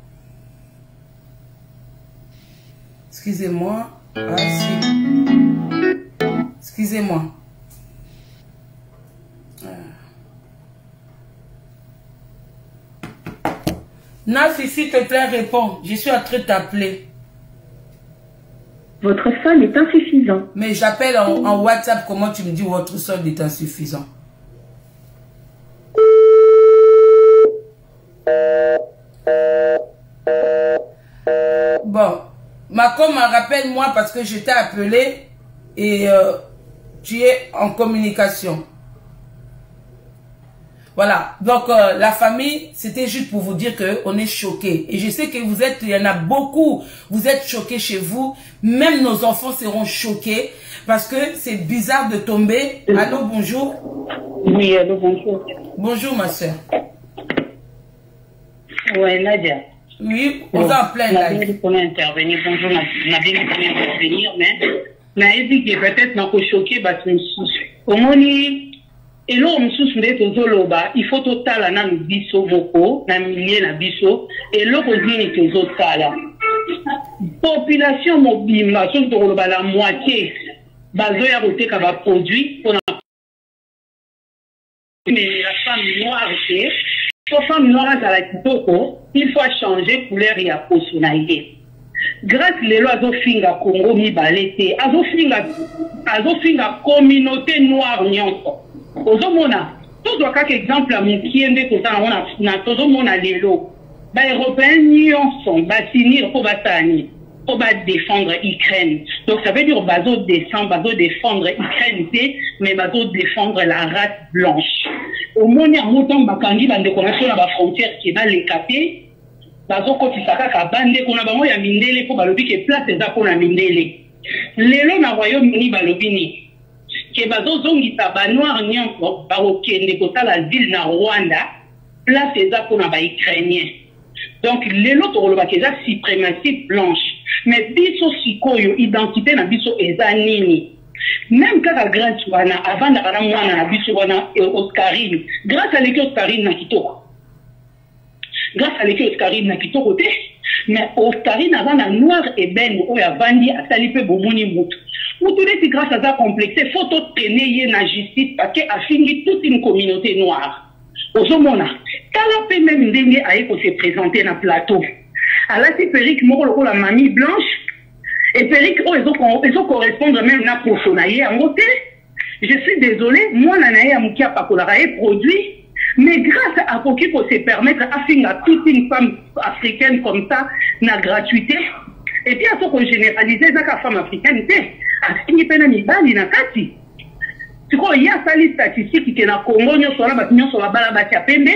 A: Excusez-moi. Ah, si. Excusez-moi. Nafi, s'il te plaît, réponds. Je suis en train de t'appeler.
L: Votre solde est insuffisant.
A: Mais j'appelle en WhatsApp. Comment tu me dis votre solde est insuffisant? Bon. Macom, rappelle-moi parce que je t'ai appelé et tu es en communication. Voilà, donc la famille, c'était juste pour vous dire qu'on est choqués. Et je sais que vous êtes, il y en a beaucoup, vous êtes choqués chez vous. Même nos enfants seront choqués parce que c'est bizarre de tomber. Allô, bonjour.
L: Oui, allô, bonjour.
A: Bonjour, ma soeur.
L: Oui, Nadia.
A: Oui, on va en plein live.
L: On a intervenir. Bonjour, Nadia, on a intervenir, mais il dit que peut-être n'a pas choqué, parce que au moins, et là, il faut total na biso voko, na millier na biso, et là, on dit que total. Population mobile, la moitié, bazo ya roté ka va produit pour mais la femme noire, c'est la femme noire à la kitoko, il faut changer couleur et à posonaïe. Grâce les lois Azofinga Congo mi balete, Azofinga communauté noire nyonko. Ozomona, tout doit qu'un exemple à mon kiende tout ça on a tozomona lelo. Ba européens nyonso ba finir pour batani, pour défendre Ukraine. Donc ça veut dire bazo défendre Ukraine, mais bazo défendre la race blanche. Au moins il y a montant bakangi bande connexion à la frontière qui va les caper. Bazo kotisaka ka bande kona bango ya mindele po balobi ke place eza pona mindele. Lelo na Royaume-Uni balobi ni ke bazo zongisa ba noir nyonso ba okende kotala ville na Rwanda place eza pona ba Ukrainien. Donc lelo to koloba ke eza suprématie blanche. Mais biso sikoyo identité na biso eza nini? Même kaka grâce wana avant na kana mwana na biso wana Oscarine, grâce à l'équipe Oscarine na kitoko. Grâce à l'équipe Oscarine na kitoko te, mais Oscarine avant la noir et ben ou ya vandi a salipe bomoni mutu. Ou tout est grâce à ça complexé, faut tout tenir na justice parce que a fini toute une communauté noire. Ozomona, kala pe même ndenge aye ko se présenter na plateau. ala si Peric moko la mamie blanche et Peric oh ils ont correspondre même na profonaye en côté. Je suis désolé, moi nanaye amukia pakolaraye produit. Mais grâce à Koki pour se permettre à faire toute une femme africaine comme ça, na gratuité, et puis à ce qu'on généralise la femme africaine, à ce qu'il y a na kati. Tu crois, il y a ça les statistiques qui est na Congo, nous sommes là, nous sommes là, batia pembe,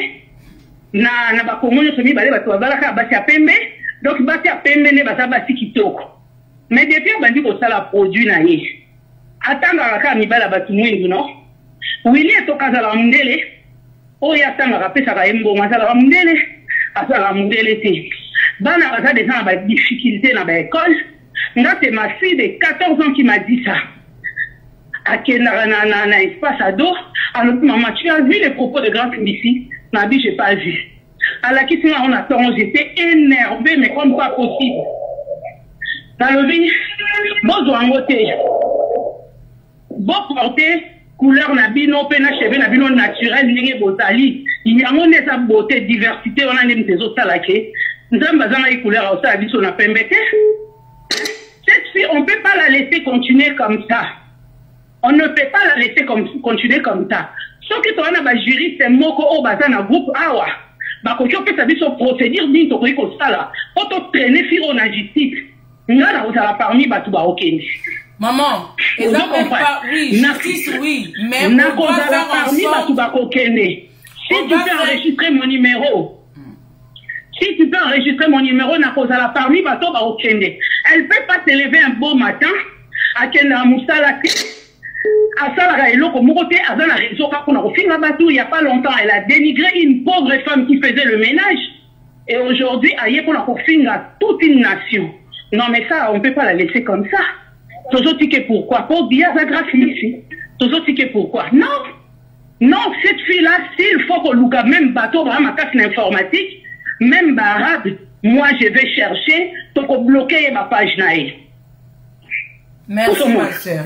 L: na ba Congo, nous sommes là, batia pembe, donc batia pembe ne basa basi kitoko. Mais depuis on dit que ça la produit na yé. Attends à la cami bala bati mwingu non. Willy est au cas de la mundele. Oh, il y a ça, rappelé ça va embo, mais ça va mundele. À ça va mundele, c'est. Bana, ça des gens avec difficulté dans l'école. Là, c'est ma fille de 14 ans qui m'a dit ça. À Kenana, espace ado. Alors, maman, tu as vu les propos de Grand ici? Ma vie, j'ai pas vu. À la question, on attend, j'étais énervée, mais comme pas possible. Dans le vie, bon, doit en voter. Bon, porter. Couleur nabino, pena cheveux nabino naturel, n'yé botali. Il y a mon état beauté, diversité, on a même des autres salaqués. Nous avons besoin de couleur au service, on a pembêté. Cette fille, on ne peut pas la laisser continuer comme ça. On ne peut pas la laisser continuer comme ça. Sauf que toi, on a un juriste, c'est moko au bazan à groupe awa. Bah, quand on peut savoir son procédure, dit, on peut comme ça là. Quand on traîne, fille, on a justice. Nous, on a parmi, bah, tout va ok.
A: Maman, et là, oui, justice, oui, mais on doit faire en sorte...
L: Si tu peux enregistrer mon numéro, si tu peux enregistrer mon numéro, n'a pas la parmi, bah, toi, bah, ok. Elle peut pas se lever un beau matin, à Kenda Moussala, à Salara et l'autre, Mouroté, à la réseau, quand on a refait la bateau, il n'y a pas longtemps, elle a dénigré une pauvre femme qui faisait le ménage. Et aujourd'hui, aïe, on a refait à toute une nation. Non, mais ça, on ne peut pas la laisser comme ça. Toujours ticket pourquoi? Pour bien la graphie ici. Toujours ticket pourquoi? Non. Non, cette fille-là, s'il faut que Luka, même bateau, ma casse l'informatique, même arabe, moi je vais chercher pour bloquer ma page naïe.
A: Merci ma soeur.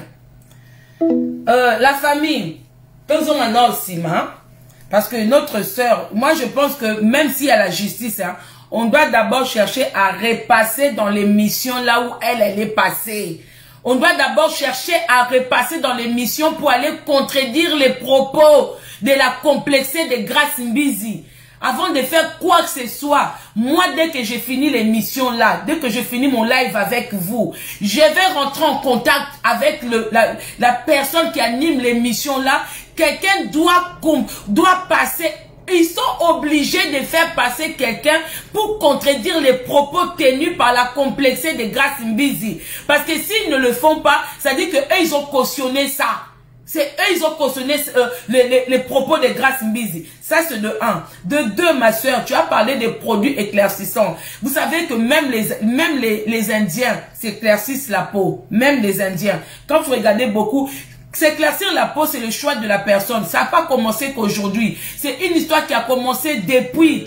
A: La famille, faisons un aussi, parce que notre soeur, moi je pense que même s'il y a la justice, hein, on doit d'abord chercher à repasser dans l'émission là où elle est passée. On doit d'abord chercher à repasser dans l'émission pour aller contredire les propos de la complexée de Grace Mbizi. Avant de faire quoi que ce soit, moi, dès que j'ai fini l'émission là, dès que j'ai fini mon live avec vous, je vais rentrer en contact avec la personne qui anime l'émission là. Quelqu'un doit passer. Ils sont obligés de faire passer quelqu'un pour contredire les propos tenus par la complexée de Grace Mbizi. Parce que s'ils ne le font pas, ça dit que eux, ils ont cautionné ça. C'est eux, ils ont cautionné les propos de Grace Mbizi. Ça, c'est de 1. De 2, ma soeur, tu as parlé des produits éclaircissants. Vous savez que même les Indiens s'éclaircissent la peau. Même les Indiens. Quand vous regardez beaucoup... S'éclaircir la peau, c'est le choix de la personne. Ça n'a pas commencé qu'aujourd'hui. C'est une histoire qui a commencé depuis...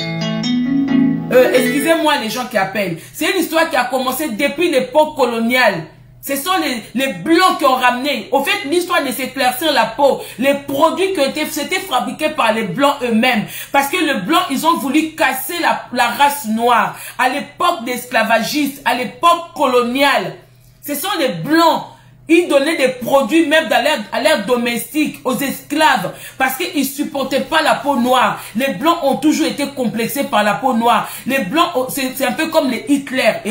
A: excusez-moi les gens qui appellent. C'est une histoire qui a commencé depuis l'époque coloniale. Ce sont les Blancs qui ont ramené. Au fait, l'histoire de s'éclaircir la peau, les produits qui étaient fabriqués par les Blancs eux-mêmes. Parce que les Blancs, ils ont voulu casser la race noire. À l'époque d'esclavagistes, à l'époque coloniale. Ce sont les Blancs. Ils donnaient des produits même à l'ère domestique aux esclaves parce qu'ils ne supportaient pas la peau noire. Les Blancs ont toujours été complexés par la peau noire. Les Blancs, c'est un peu comme les Hitler. Et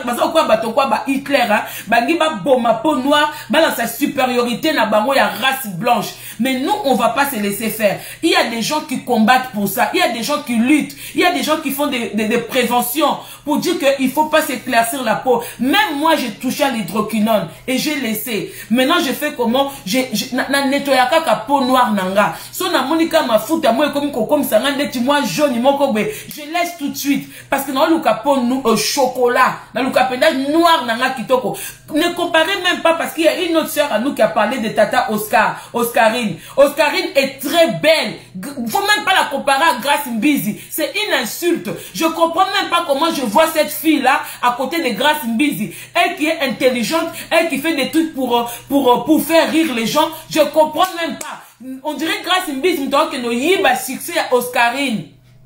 A: Hitler, ma peau noire, dans sa supériorité, na bango ya race blanche. Mais nous, on ne va pas se laisser faire. Il y a des gens qui combattent pour ça. Il y a des gens qui luttent. Il y a des gens qui font des préventions pour dire qu'il ne faut pas s'éclaircir la peau. Même moi, j'ai touché à l'hydroquinone et j'ai laissé. Maintenant, je fais comment? Na nettoya kaka peau noire nanga. So na monika ma futa moi comme ça ngande moi jaune moko be. Je laisse tout de suite parce que dans le peau chocolat, dans le pendage noir nanga kitoko. Ne comparez même pas parce qu'il y a une autre sœur à nous qui a parlé de Tata Oscarine. Oscarine est très belle. Faut même pas la comparer à Grace Mbizi. C'est une insulte. Je comprends même pas comment je vois cette fille là à côté de Grace Mbizi. Elle qui est intelligente, elle qui fait des trucs pour faire rire les gens, je comprends même pas. On dirait Grace Mbizi que nous yiba succès à Oscarine.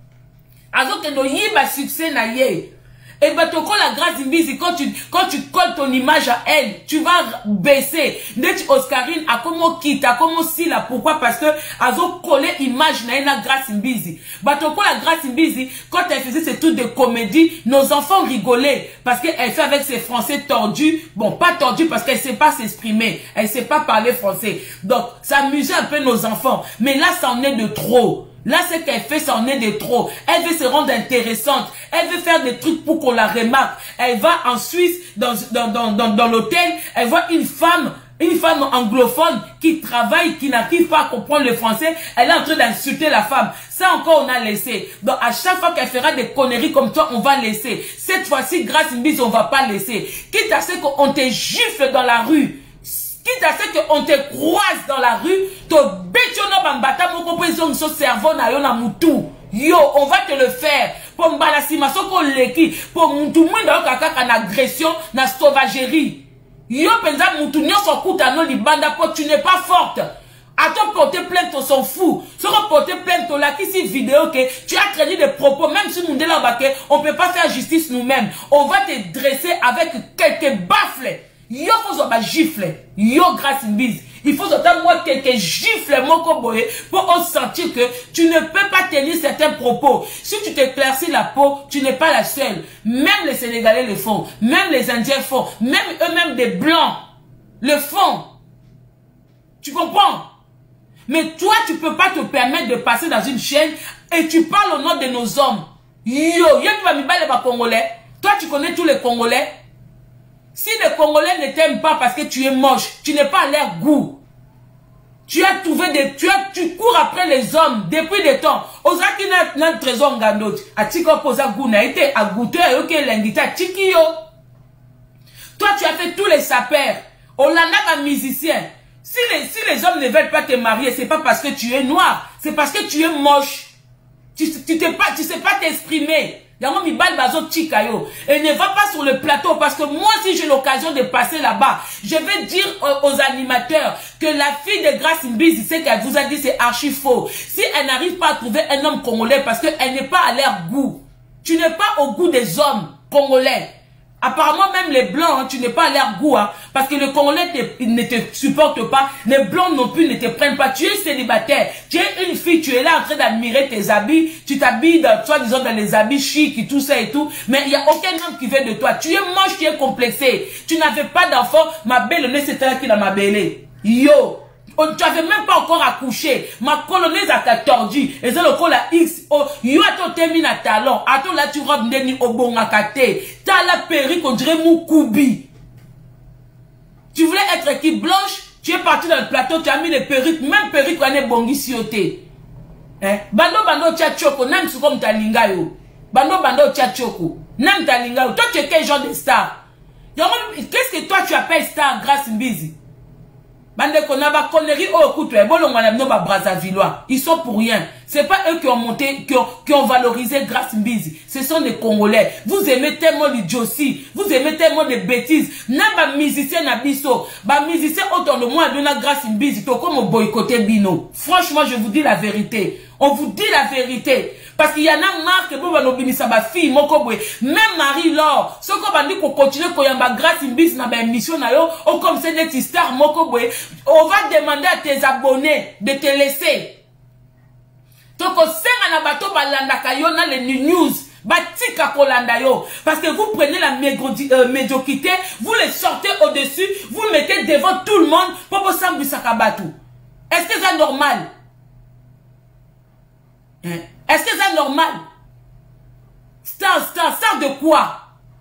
A: Alors que nous yiba succès na ye. Et bien, la Grace Mbizi, quand tu colles ton image à elle, tu vas baisser. Dès que Oscarine a comment quitte, a comment si là, pourquoi? Parce que, elles ont collé image na Grace Mbizi. La Grace Mbizi, quand elle faisait ces trucs de comédie, nos enfants rigolaient. Parce qu'elle fait avec ses français tordus. Bon, pas tordus parce qu'elle sait pas s'exprimer. Elle sait pas parler français. Donc, ça amusait un peu nos enfants. Mais là, ça en est de trop. Là, ce qu'elle fait, ça en est de trop. Elle veut se rendre intéressante. Elle veut faire des trucs pour qu'on la remarque. Elle va en Suisse, dans l'hôtel, elle voit une femme anglophone qui travaille, qui n'arrive pas à comprendre le français. Elle est en train d'insulter la femme. Ça encore, on a laissé. Donc, à chaque fois qu'elle fera des conneries comme toi, on va laisser. Cette fois-ci, Grace Mbizi, on va pas laisser. Quitte à ce qu'on te gifle dans la rue. Quitte à ce qu'on te croise dans la rue, te bétionne bambata moko poison so cerveau na yo na mutu. Yo, on va te le faire. Pour mbalasima soko leki, pour mutu mwenda kaka na agression, na sauvagerie. Yo penza mutu nyonso kuta no libanda po tu n'es pas forte. Attends, porter plainte, on s'en fout. Si on porter plainte, on l'a ici vidéo que tu as traîné des propos, même si nous on peut pas faire justice nous-mêmes. On va te dresser avec quelques baffles. Yo faut ba gifle, yo Grace Mbizi. Il faut autant moi quelques gifles moko boye pour sentir que tu ne peux pas tenir certains propos. Si tu t'éclaircis la peau, tu n'es pas la seule. Même les Sénégalais le font, même les Indiens font, même eux-mêmes des Blancs le font. Tu comprends? Mais toi, tu peux pas te permettre de passer dans une chaîne et tu parles au nom de nos hommes. Yo tu vas me battre les Congolais. Toi, tu connais tous les Congolais. Si les Congolais ne t'aiment pas parce que tu es moche, tu n'es pas à leur goût. Tu as trouvé tu cours après les hommes depuis des temps. Ozaki n'a trésor ngandot. Atiko posa goût n'a été à goûter ok l'ingita tikio. Toi tu as fait tous les sapeurs. Olanda un musicien. Si les hommes ne veulent pas te marier, c'est pas parce que tu es noir, c'est parce que tu es moche. Tu sais pas t'exprimer. Et ne va pas sur le plateau parce que moi, si j'ai l'occasion de passer là-bas, je vais dire aux animateurs que la fille de Grace Mbizi, c'est qu'elle vous a dit, c'est archi faux. Si elle n'arrive pas à trouver un homme congolais parce qu'elle n'est pas à leur goût, tu n'es pas au goût des hommes congolais. Apparemment, même les blancs, hein, tu n'es pas à leur goût, hein, parce que le Congolais ne te supporte pas, les blancs non plus ne te prennent pas. Tu es célibataire, tu es une fille, tu es là en train d'admirer tes habits, tu t'habilles, soi-disant, dans les habits chics et tout ça et tout, mais il n'y a aucun homme qui veut de toi. Tu es moche, tu es complexé. Tu n'avais pas d'enfant, ma belle, c'était là qui l'a ma belle. Yo! Tu n'avais même pas encore accouché. Ma colonnaise a ta tordu. Et c'est le la X. Oh, yo a ton termine à talon. Attends là, tu robes neni obongakate. T'as la perruque, on dirait Moukoubi. Tu voulais être qui blanche? Tu es parti dans le plateau, tu as mis les perruques. Même perruque, on est bongi sioté. Hein? Bando tchatchoko. Même sous comme ta linga yo. Bando tchatchoko. Même ta linga yo. Toi, tu es quel genre de star? Qu'est-ce que toi, tu appelles star Grace Mbizi? Bande konaba connerie au écoute ils sont pour rien. C'est pas eux qui ont monté, qui ont valorisé Grace Mbizi. Ce sont des Congolais. Vous aimez tellement l'idiotie, vous aimez tellement des bêtises. N'a musicien nabiso, musicien autant de moi de Grace Mbizi, to comme boycotter Bino. Franchement, je vous dis la vérité. On vous dit la vérité. Parce qu'il y en a marre que vous avez sa fille, même Marie-Laure, ce qu'on va dire qu'on continue quand il y a Grace Mbizi dans ma mission, ou comme c'est des stars, on va demander à tes abonnés de te laisser. Donc, on sert à la bateau, dans les news, parce que vous prenez la médiocrité, vous les sortez au-dessus, vous le mettez devant tout le monde pour vous sembler sakabatu. Est-ce que c'est normal? Est-ce que c'est normal? Star de quoi?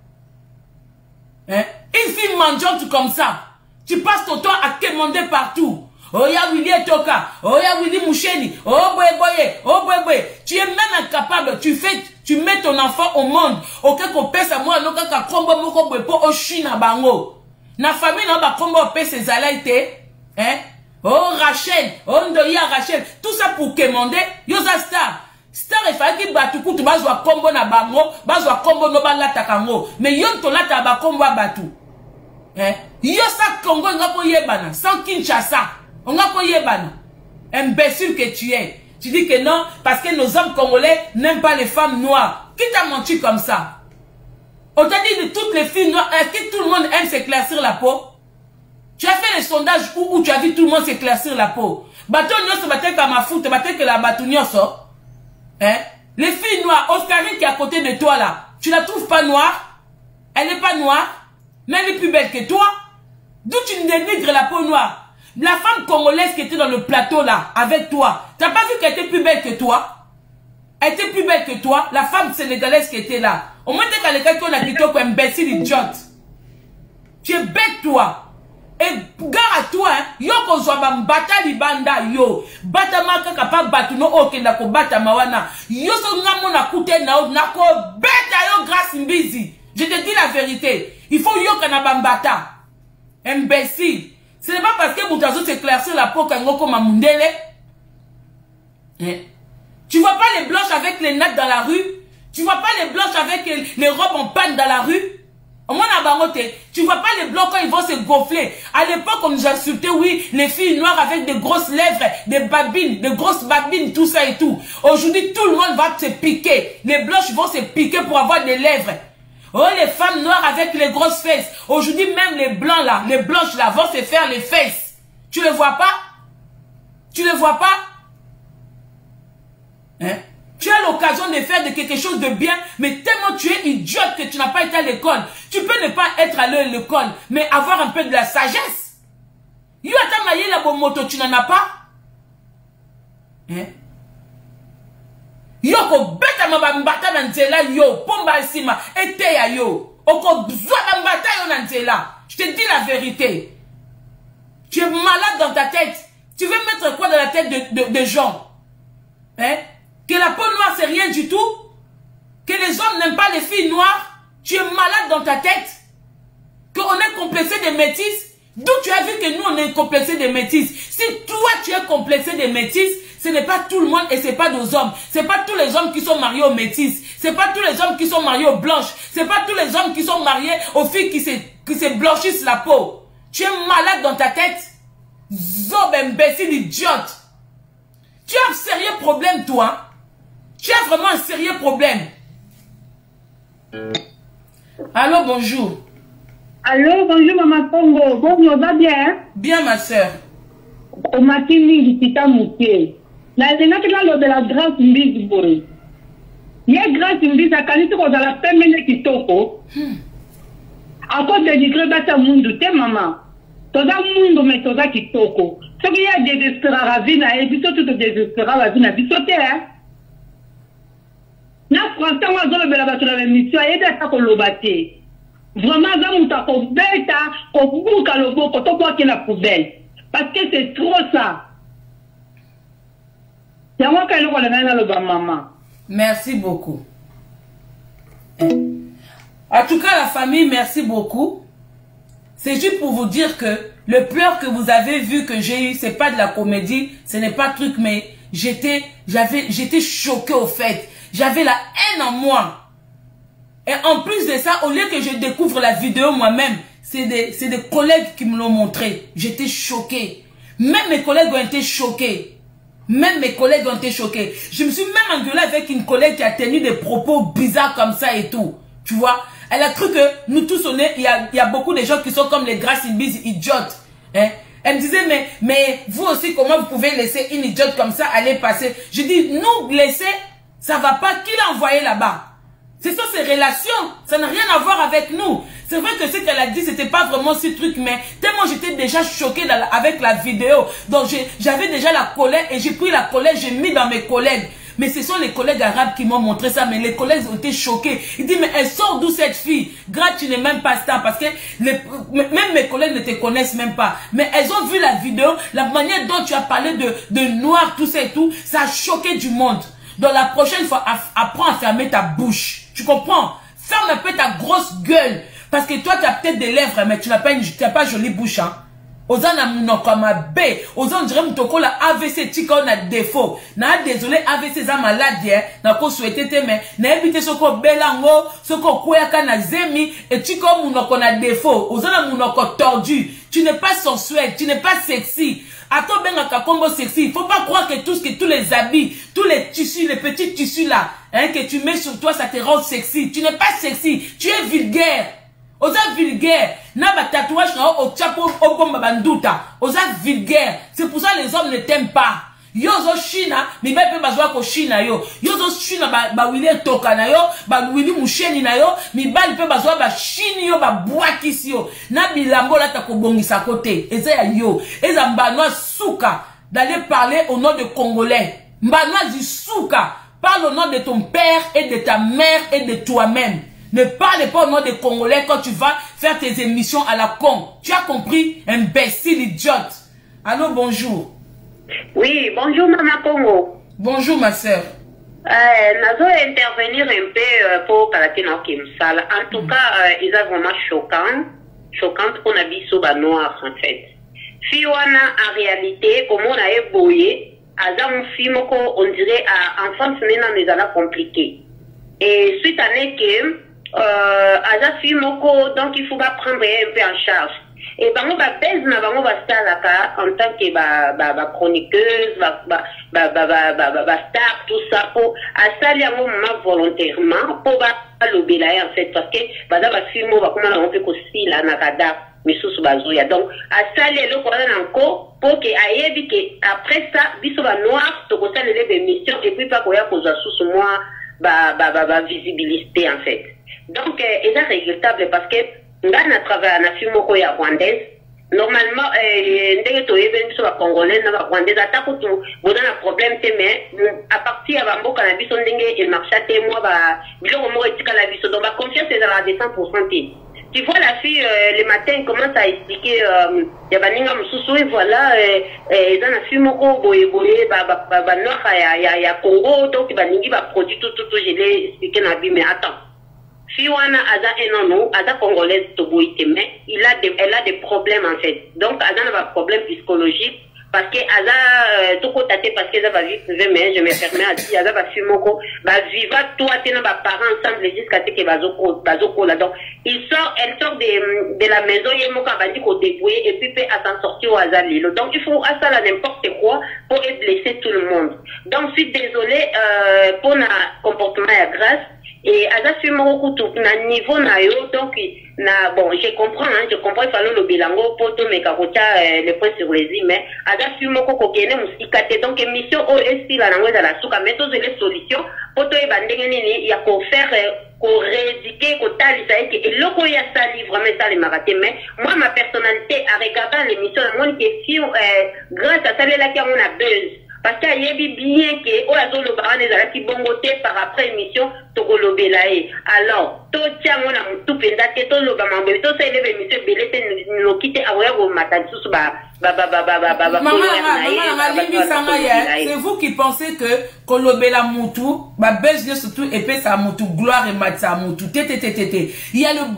A: Une fille mangeante comme ça, tu passes ton temps à quémander partout. Oh ya Willy Toka, oh ya Willy Moucheni, oh boy. Tu es même incapable, tu mets ton enfant au monde, auquel qu'on pèse à moi, non qu'à combo moko boy pour au china bango. Na famille non ba combo pèse ses alaïté, hein? Oh Rachel, oh Ndoya Rachel, tout ça pour quémander, yosa star. Star il fallait qu'il batu kutu bazwa combo na bango, bazwa combo no balata kango, mais yon to lata ba combo batu. Hein? Yosa Congo ngapo yebana, sans Kinshasa. On a pas yébana. Imbécile que tu es. Tu dis que non, parce que nos hommes congolais n'aiment pas les femmes noires. Qui t'a menti comme ça? On t'a dit de toutes les filles noires, est-ce que tout le monde aime s'éclaircir la peau? Tu as fait les sondages où tu as vu tout le monde s'éclaircir la peau. Bateau nyoso batte comme ma foute, batte que la bateau nyoso. Hein? Les filles noires, Oscarine qui est à côté de toi là, tu la trouves pas noire? Elle n'est pas noire, mais elle est plus belle que toi. D'où tu dénigres la peau noire? La femme congolaise qui était dans le plateau là, avec toi, t'as pas vu qu'elle était plus belle que toi? Elle était plus belle que toi, la femme sénégalaise qui était là. Au moins, t'es quelqu'un qui a plutôt comme imbécile idiote. Tu es bête toi. Et gare à toi, hein, yo ko zwa mbata libanda yo. Bata maka kapa batu no okenda ko bata mawana. Yo so ngamo na kute na ko beta yo Grace Mbizi. Je te dis la vérité. Il faut yo kana bambata. Imbécile. Ce n'est pas parce que Boutazo s'éclaircit la peau comme Mamundele. Tu vois pas les blanches avec les nattes dans la rue? Tu vois pas les blanches avec les robes en panne dans la rue? Tu vois pas les blancs quand ils vont se gonfler? À l'époque, on nous insultait, oui, les filles noires avec des grosses lèvres, des babines, des grosses babines, tout ça et tout. Aujourd'hui, tout le monde va se piquer. Les blanches vont se piquer pour avoir des lèvres. Oh, les femmes noires avec les grosses fesses. Aujourd'hui, même les blancs là, les blanches là, vont se faire les fesses. Tu les vois pas? Tu les vois pas? Hein? Tu as l'occasion de faire de quelque chose de bien, mais tellement tu es idiote que tu n'as pas été à l'école. Tu peux ne pas être allé à l'école, mais avoir un peu de la sagesse. Yo atamaye la bonne moto, tu n'en as pas? Hein? Yo ko beta mabambata na nzela yo pomba sima ete ya yo oko bzwa bambata yo na nzela. Je te dis la vérité. Tu es malade dans ta tête. Tu veux mettre quoi dans la tête de gens? Hein? Que la peau noire c'est rien du tout? Que les hommes n'aiment pas les filles noires? Tu es malade dans ta tête? Qu'on est complexé des métis? D'où tu as vu que nous, on est complexé des métis. Si toi, tu es complexé des métis, ce n'est pas tout le monde et ce n'est pas nos hommes. Ce n'est pas tous les hommes qui sont mariés aux métis. Ce n'est pas tous les hommes qui sont mariés aux blanches. Ce n'est pas tous les hommes qui sont mariés aux filles qui se blanchissent la peau. Tu es malade dans ta tête. Zob, imbécile, idiote. Tu as un sérieux problème, toi. Tu as vraiment un sérieux problème. Allô, bonjour.
L: Allô, bonjour, Maman Congo. Bonjour, va bien?
A: Bien, ma soeur.
L: Au matin, il y a mouté. La de la grâce mbisi boy. Il y a grâce mbisi à qualité qu'on a la peine qui toko. À cause de l'igre mundu te maman. Toda mundu mais toda qui toko. Ce qu'il y a des désespérats à vie na ebito tout désespérats à vie na bisoté hein. Na français on a dans le bela bato la mission et d'être ko lobate. Vraiment za muta ko beta ko buka loboko to kwa ki la poubelle. Parce que c'est trop ça.
A: Merci beaucoup. En tout cas, la famille, merci beaucoup. C'est juste pour vous dire que le pleur que vous avez vu que j'ai eu, c'est pas de la comédie, ce n'est pas truc, mais j'étais choquée au fait. J'avais la haine en moi. Et en plus de ça, au lieu que je découvre la vidéo moi-même, c'est des collègues qui me l'ont montré. J'étais choquée. Même mes collègues ont été choqués. Même mes collègues ont été choqués. Je me suis même engueulée avec une collègue qui a tenu des propos bizarres comme ça et tout. Tu vois? Elle a cru que nous tous, il y a beaucoup de gens qui sont comme les grâces idiotes. Hein? Elle me disait, mais vous aussi, comment vous pouvez laisser une idiote comme ça aller passer? Je dis, nous, laisser, ça va pas. Qui l'a envoyé là-bas? C'est ça, ces relations. Ça n'a rien à voir avec nous. C'est vrai que ce qu'elle a dit, c'était pas vraiment ce truc, mais tellement j'étais déjà choquée avec la vidéo. Donc j'avais déjà la colère et j'ai pris la colère, j'ai mis dans mes collègues. Mais ce sont les collègues arabes qui m'ont montré ça, mais les collègues ont été choqués. Ils disent, mais elle sort d'où cette fille? Grâce, tu n'es même pas star, parce que même mes collègues ne te connaissent même pas. Mais elles ont vu la vidéo, la manière dont tu as parlé de noir, tout ça et tout, ça a choqué du monde. Donc la prochaine fois, apprends à fermer ta bouche. Tu comprends? Ferme un peu ta grosse gueule. Parce que toi, tu as peut-être des lèvres, mais tu n'as pas jolie bouche, hein. Ozana munokama B. Ozan dirait mutoko la AVC, tika on a défaut. Na désolé, AVC za maladie, na ko souhaité te, mais na ebite soko belango, soko kouyaka na zemi, et tika munoko na défaut. Ozana munoko tordu. Tu n'es pas sensuel, tu n'es pas sexy. Attends, ben, combo sexy. Il faut pas croire que tous les habits, tous les tissus, les petits tissus là, hein, que tu mets sur toi, ça te rend sexy. Tu n'es pas sexy. Tu es vulgaire. Oza vulgaire. Na ba tatouage na o chapeau o bomba banduta. Oza vulgaire. C'est pour ça que les hommes ne t'aiment pas. Yozo China, mi ba pe bazwa ko China yo. Yozo China ba wili toka na yo, ba wili musheni na yo, mi ba pe bazwa ba Chini yo, ba bwakisi yo. Na bilambo la ta ko bongisa kote. Eza ya yo. Eza mbanwa souka d'aller parler au nom de Congolais. Mbanwa du souka. Parle au nom de ton père et de ta mère et de toi-même. Ne parle pas au nom des Congolais quand tu vas faire tes émissions à la con. Tu as compris? Imbécile, idiote. Allô, bonjour.
F: Oui, bonjour Maman Congo.
A: Bonjour ma soeur.
F: Nazo intervenir un peu pour Kalatino Kimsal. En tout cas, ils sont vraiment choquant pour Nabiso Noir en fait. Fiwana en réalité, comme on a ébouillé, Azam Fimoko, on dirait en France, mais ça compliqué. Et suite à que Azam Fimoko, donc il faut pas prendre un peu en charge. Et bango ba base na bango ba salaka en tant que ba chroniqueuse ba star tout ça pour asali yango ma volontairement pour ba lobela en fait parce que bada ba filmo ba kuma na on peut aussi la nakada misusu bazoya donc asali le corona encore pour que ayebi que après ça biso ba noir to ko salele be mission et puis pas ko ya ko za sous moi ba visibilité en fait donc c'est regrettable parce que Ngana travaille na film moko ya rwandaise normalement ndenge to yebe biso ba congolais na ba rwandaise atako to bona na problème te mais à partir ya mboka na biso ndenge et marcha te moi ba biloko mo etika la biso donc ba confiance est à 100%. Tu vois la fille le matin commence à expliquer ya baninga mususu et voilà dans la film moko boye ba noir ya Congo donc baningi ba produit tout je l'ai expliqué na bi mais attends
M: Fiwana Aza Enono, Aza congolaise Togoïte, mais elle a des problèmes en fait. Donc Aza n'a pas de problème psychologique parce que Aza Toko Tate parce que Aza va vivre privé, mais je me permets à dire Aza va fumer moko, va vivre toi t'es nos parents ensemble jusqu'à ce que bazoko là. Donc elle sort de la maison, il y a moka bandi ko débrouiller et puis peut à s'en sortir au Aza Lilo. Donc il faut à ça là n'importe quoi pour blesser tout le monde. Donc je suis désolée pour le comportement à grâce. Et Aza Fumoko na niveau na yo donc bon je comprends il fallait le bilango pour tout mais karota les points sur les i mais Aza Fumoko ko kene musikate donc émission o esti la nango za la suka mais tous les solutions pour to ebandenge nini ya ko faire ko rééduquer ko talisa et loko ya sali vraiment ça les maraté mais moi ma personnalité à regarder l'émission la mon question grâce à ça là qui on a buzz. Parce qu'il y a bien que on a tout le baran des alaki bongoté par après émission tokolo belaé. Alors tout tient on a tout pendate tout le baran mais tout ça il est émission belete nous quitter à voir au matin sous
A: c'est vous qui pensez que kolobela mutu ba buzz surtout épée ça mutu gloire et matza mutu tététété. Il y a le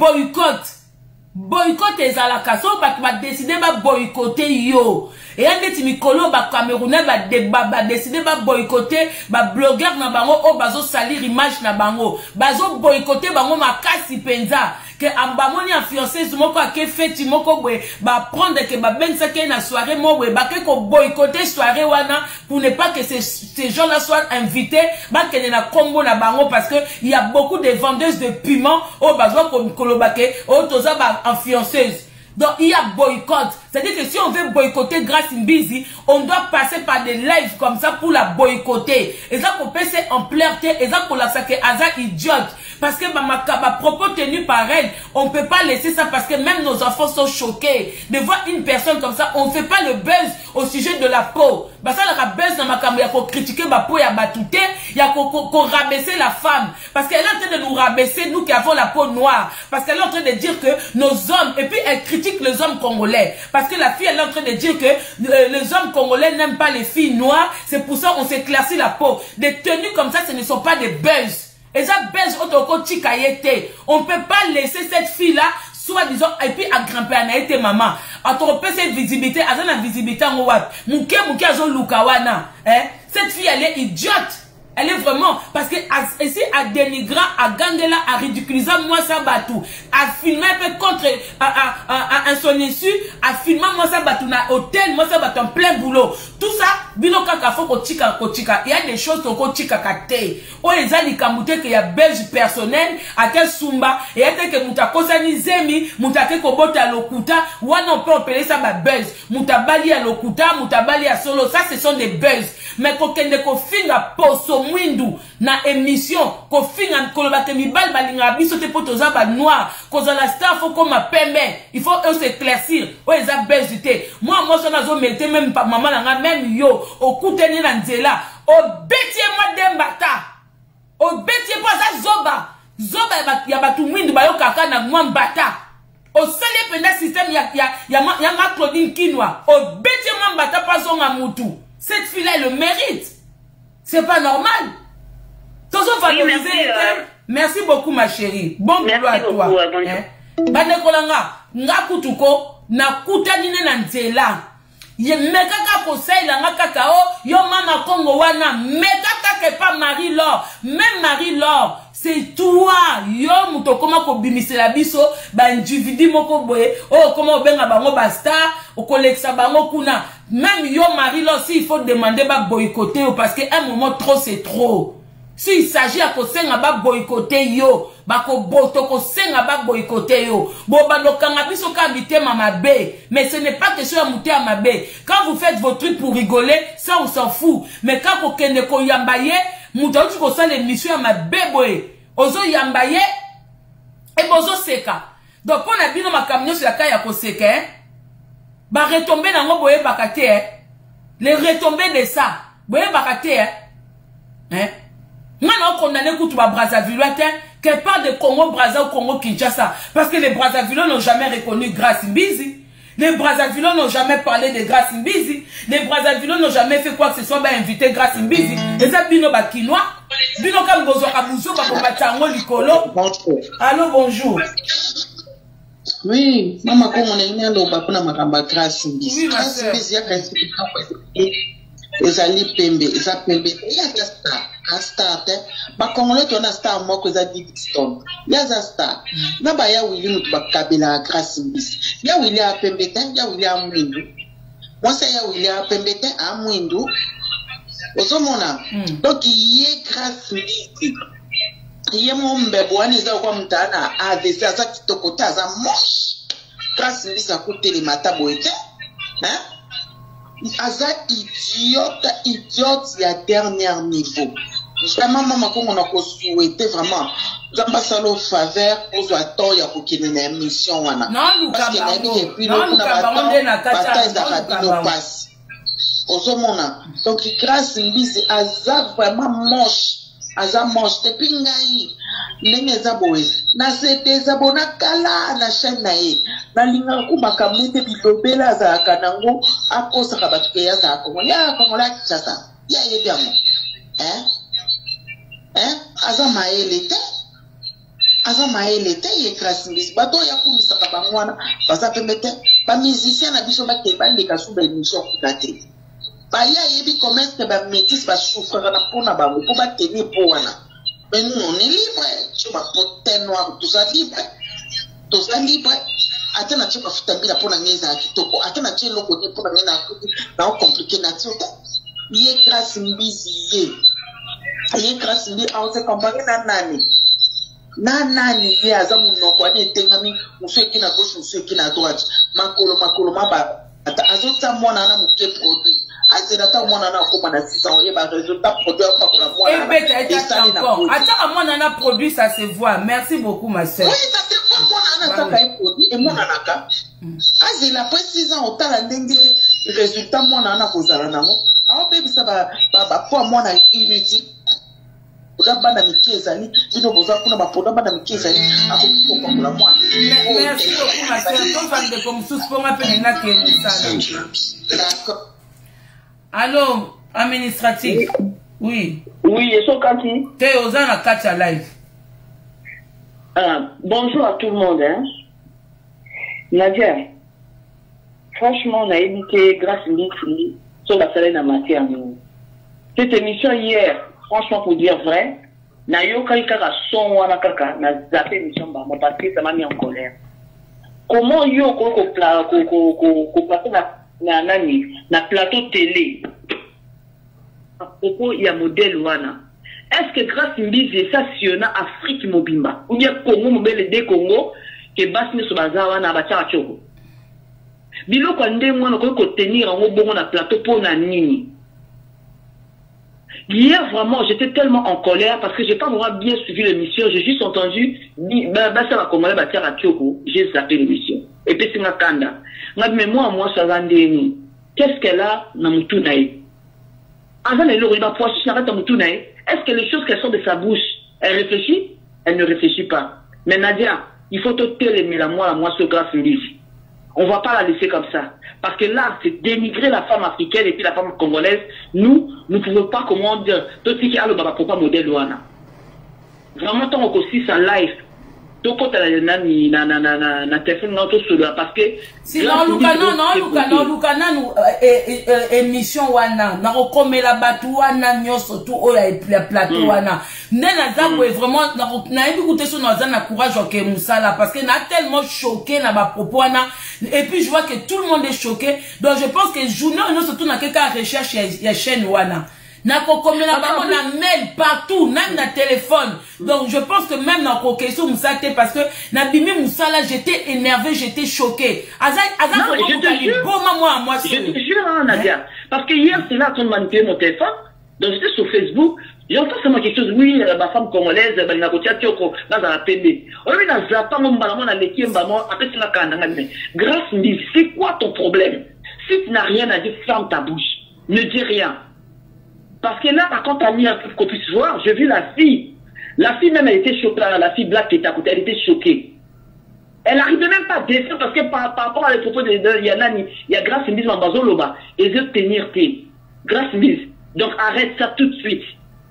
A: boycott ezalaka so ba décider ba boycotter yo et ande ti mikolo ba camerounais ba décider ba boycotter ba blogueur na bango o bazo salir image na bango bazo boycotter bango makasi penza que ambamoni influenceuse moko ake feti moko bwe ba prendre que ba bensa ke na soirée mo bwe ba ke ko boycotter soirée wana pour ne pas que ces gens-là soient invités ba kene na combo na bango parce que il y a beaucoup de vendeuses de piment o bazo ko kolobake o toza ba influenceuse. Donc il y a boycott. C'est-à-dire que si on veut boycotter Grace Mbizi, on doit passer par des lives comme ça pour la boycotter. Et ça pour passer en pleurer, et ça pour la saquer Aza idiote. Parce que ma propos tenu par elle, on ne peut pas laisser ça parce que même nos enfants sont choqués. De voir une personne comme ça, on ne fait pas le buzz au sujet de la peau. Bah ça la buzz dans ma caméra, il y a critiquer ma peau, il y a batouté, il y a rabaisser la femme. Parce qu'elle est en train de nous rabaisser, nous qui avons la peau noire. Parce qu'elle est en train de dire que nos hommes, et puis elle critique les hommes congolais. Parce que la fille, elle est en train de dire que les hommes congolais n'aiment pas les filles noires. C'est pour ça qu'on s'éclaircit la peau. Des tenues comme ça, ce ne sont pas des buzz. Et ça buzz on ne peut pas laisser cette fille-là, soit disant, et puis à grimper à naïté maman. À tromper cette visibilité, à la visibilité en wap. Mouké azon lukawana. Cette fille, elle est idiote. Elle est vraiment, parce que, ici, à dénigrant, à gangela, à ridiculisant, moi, ça batou, à filmer un peu contre, à son insu, à filmer, moi, ça batou, na hôtel, moi, ça batou, en plein boulot. Tout ça, bino kaka fo ko tika. Il y a des choses ko tika kate. O ezali kamute que y a belge personnel, à tel sumba, et à tel que muta kosani zemi, muta ke kobota à lokuta, wana on peut appeler ça ma buzz. Muta bali à lokuta, muta bali à solo, ça, ce sont des buzz. Mais ko kende ko finga poso mwindu na émission ko finga kolobate mibal balinga biso te potoza ba noir koza la star faut comme pembe il faut eux s'éclaircir o eza bezité moi ça nazo mériter même pas maman nga même yo okuteni na nzela o betie moi dembata o betie pas ça zoba ya batu mwindu bayo kaka na moi mbata o sale penda système ya ma Claudine Kinwa o betie moi mbata pas zonga mutu cette fille là elle le mérite. C'est pas normal. Merci beaucoup ma chérie. Bon boulot à toi. Bane kolanga nga kutuko na kutanine na nzela. Ye mekaka ko saila nga kakao yo mama Congo wana mekaka ke pas Marie-Laure. Même Marie-Laure, c'est toi yo muto koma ko bimisela biso ba individu moko boye oh comment benga bango basta o koleksa bango kuna. Même yo Marie-Laure, il faut demander ba boycotter parce qu'à un moment trop c'est trop. S'il s'agit à kosenga ba boycotter yo, ba ko boto kosenga ba boycotter yo. Bo ba lokanga biso ka habiter mama B, mais ce n'est pas question à monter à ma B. Quand vous faites vos trucs pour rigoler, ça on s'en fout. Mais quand ko kende ko yambaye, muta uti ko sa l'émission à ma B boy. Ozo yambaye et bozo seka. Donc on a bino ma camion sur la kaya ko seka, hein? Ba retomber dans mon boye bakate, hein? Les retombées de ça, boye bakate, hein? Maintenant, on condamné contre ba Brazzaville, qu'elle parle de Congo Brazza ou Congo Kinshasa, parce que les Brazzavillois n'ont jamais reconnu Grace Mbizi. Les Brazzavillois n'ont jamais parlé de Grace Mbizi. Les Brazzavillois n'ont jamais fait quoi que ce soit, bah invité Grace Mbizi. Et ça, bino ba Kinois. Bino kam bozo kabuzo ba kombatango likolo. Allô, bonjour.
N: Oui, maman ko on est venu aloba pona makamba grâce mbisi. Grâce mbisi ya kasi ezali pembe, eza pembe. Ya star te. Ba congolais to na star moko eza Dickson. Ya za star. Na ba ya wili mutu ba kabela grâce mbisi. Ya wili ya pembe te, ya wili ya mwindu. Mwasa ya wili ya pembe te a mwindu. Ozomona. Donc yé grâce mbisi. Yé mon mbebo wani za kwa mtana AVC aza kitokota aza moche. Grâce mbisi akute le matabo ete. Hein? Aza idiote ya dernier niveau. Vraiment, maman, comme on a souhaité vraiment, Zamba Salo faveur, pour soit tort, il y a pour qu'il y ait une émission. Non, parce qu'il y a depuis le passe. Donc, grâce Mbisi, Aza vraiment moche. Aza moche. Depuis Ngaï, Nene Zaboé, na sete Zabona Kala, na chaîne nae, na lingaku makamete bilobela za kanango, ako sakabatuke ya za Kongo. Ya Kongo la Kinshasa. Ya yebiamo. Aza maelete. Aza maelete ye grâce Mbisi. Bato ya kumisa kabangwana, basa pemete, ba musicien na biso ba keba ndeka sou ba émission kukate. Ba ya yebi commerce ke ba métis ba souffre na pona bango po ba tenir po wana. Mais nous on est libre, tu vas porter noir, tout ça libre. Tout ça libre. Atena tu vas futambila pona ngeza kitoko. Atena tu loko ne pona ngena akuti na compliqué na tiote. Ye grâce Mbisi ye. Ye grâce Mbisi a ose comparer na nani. Na nani ye azamu noko ani etengami museki na gauche museki na droite. Makolo maba. Ata azota mwana na muke produit. Azena mwana na koma na 6 ans, et bah résultat produit pas pour la moine.
A: Attends, moi na produit ça se voit. Merci beaucoup ma sœur.
N: Oui, ça se voit moi na ta produit et moi na ka. Azela après 6 ans au tala ndenge résultat moi na kozala nango. Ah baby ça va pour moi na inutile. Oda bana mikezali, bino boza kuna ba poda bana mikezali, ako pour la moine.
A: Merci beaucoup ma sœur. Ton fan de comme sous pour m'appeler na ke musala.
N: D'accord.
A: Allô, administratif. Oui.
F: Oui, et so Kati.
A: T'es aux ans à Katia Live.
F: Bonjour à tout le monde. Hein. Nadia, franchement, on a évité grâce à Mbisi sur la salle de la matière. Cette émission hier, franchement, pour dire vrai, na yo kalika son wana kaka na zappé émission ba mo parce que ça m'a mis en colère. Comment yo ko passer na plateau télé à propos il y a modèle wana. Est-ce que grâce Mbisi ça siona Afrique mobimba ou bien Congo mobile de Congo que basne so bazawa na bacha choko. Biloko ndemo na ko tenir en bongo na plateau pour na nini. Hier, vraiment, j'étais tellement en colère parce que j'ai pas vraiment bien suivi l'émission. J'ai juste entendu, ça va commander bâtir à Kyoko. J'ai zappé l'émission. Et puis c'est ma kanda. Mais moi, ça va ndeni. Qu'est-ce qu'elle a dans mon tunaï? Est-ce que les choses qu'elles sortent de sa bouche, elle réfléchit? Elle ne réfléchit pas. Mais Nadia, il faut te télémer la moi, ce grâce Mbisi. On va pas la laisser comme ça. Parce que là, c'est dénigrer la femme africaine et puis la femme congolaise. Nous ne pouvons pas, comment dire, tout ce qui a le baba modèle ouana. Vraiment, tant qu'on aussi ça live. Tout quand elle a na téléphone, non, tout cela. Parce que.
A: Sinon, Lucana, nous, émission ouana. N'a recomé la batou ouana, nyo surtout, oh, la plateau ouana. Nena Zabo est vraiment, n'a écouté son na courage au Moussala. Parce que n'a tellement choqué, n'a pas propos ouana. Et puis, je vois que tout le monde est choqué. Donc, je pense que journée, nous, surtout, n'a quelqu'un recherche, il y a chaîne ouana. N'a pas comme la on a mail partout, même dans téléphone. Donc je pense que même dans la question Moussa parce que n'a bimi Moussa là j'étais énervé, j'étais choqué.
F: Je te jure, je te jure hein, Nadia, parce que hier c'est là qu'on m'a manipulé mon téléphone. Donc j'étais sur Facebook, j'entends seulement quelque chose, oui, ma femme congolaise, elle n'a pas été dans la PB. Oui, dans la femme, on a l'équipe, après c'est la canne. Grâce Mbisi, c'est quoi ton problème? Si tu n'as rien à dire, ferme ta bouche. Ne dis rien. Parce que là, quand tu as mis un peu qu'on puisse voir, j'ai vu la fille. La fille même, elle était choquée. La fille black qui était à côté, elle était choquée. Elle n'arrivait même pas à descendre parce que par rapport à les propos de Yanani, il y a Grâce Mbisi en Bazoloba. Et je tenir tes. Grâce Mbisi. Donc arrête ça tout de suite.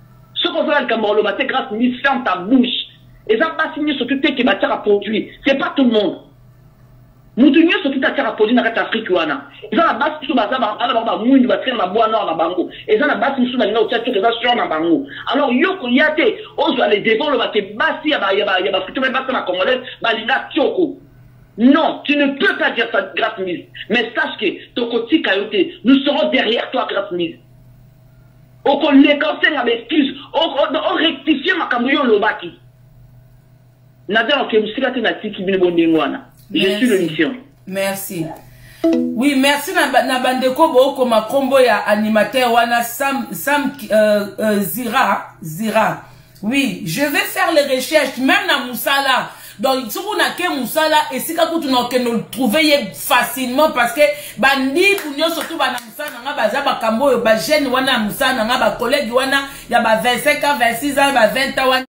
O: Ce qu'on fait avec Camorlo, c'est grâce à Miss, ferme ta bouche. Et ça va signer sur tout ce qui va te produire. C'est pas tout le monde. Nous tenons sur tout à faire produire dans l'Afrique. Ils ont la base sur la base, ils va traîner la boîte nord dans Bango. Ils ont la base sur la base, ils va sur la Bango. Alors, Yoko Yate, on va les défendre, on va te basser, il y a frito, mais pas la congolaise, Balina Tioko. Non, tu ne peux pas dire ça, Grace Mise. Mais sache que, Tokoti Kayote, nous serons derrière toi, Grace Mise. On connaît quand c'est la excuse, on rectifie ma camouillon Lobaki. Nadal, ok, vous savez, je suis le mission.
A: Merci. Oui, merci Nabandeko Boko Makombo ya animateur wana Sam Zira. Oui, je vais faire les recherches même na Moussala. Donc si vous n'avez que Moussala et si vous nous trouver facilement parce que bandi bunyo surtout ba na Moussala nga baza ba kambo ba jeune wana Moussala nga ba collègue wana ya ba 25 ans 26 ans ba 20 ans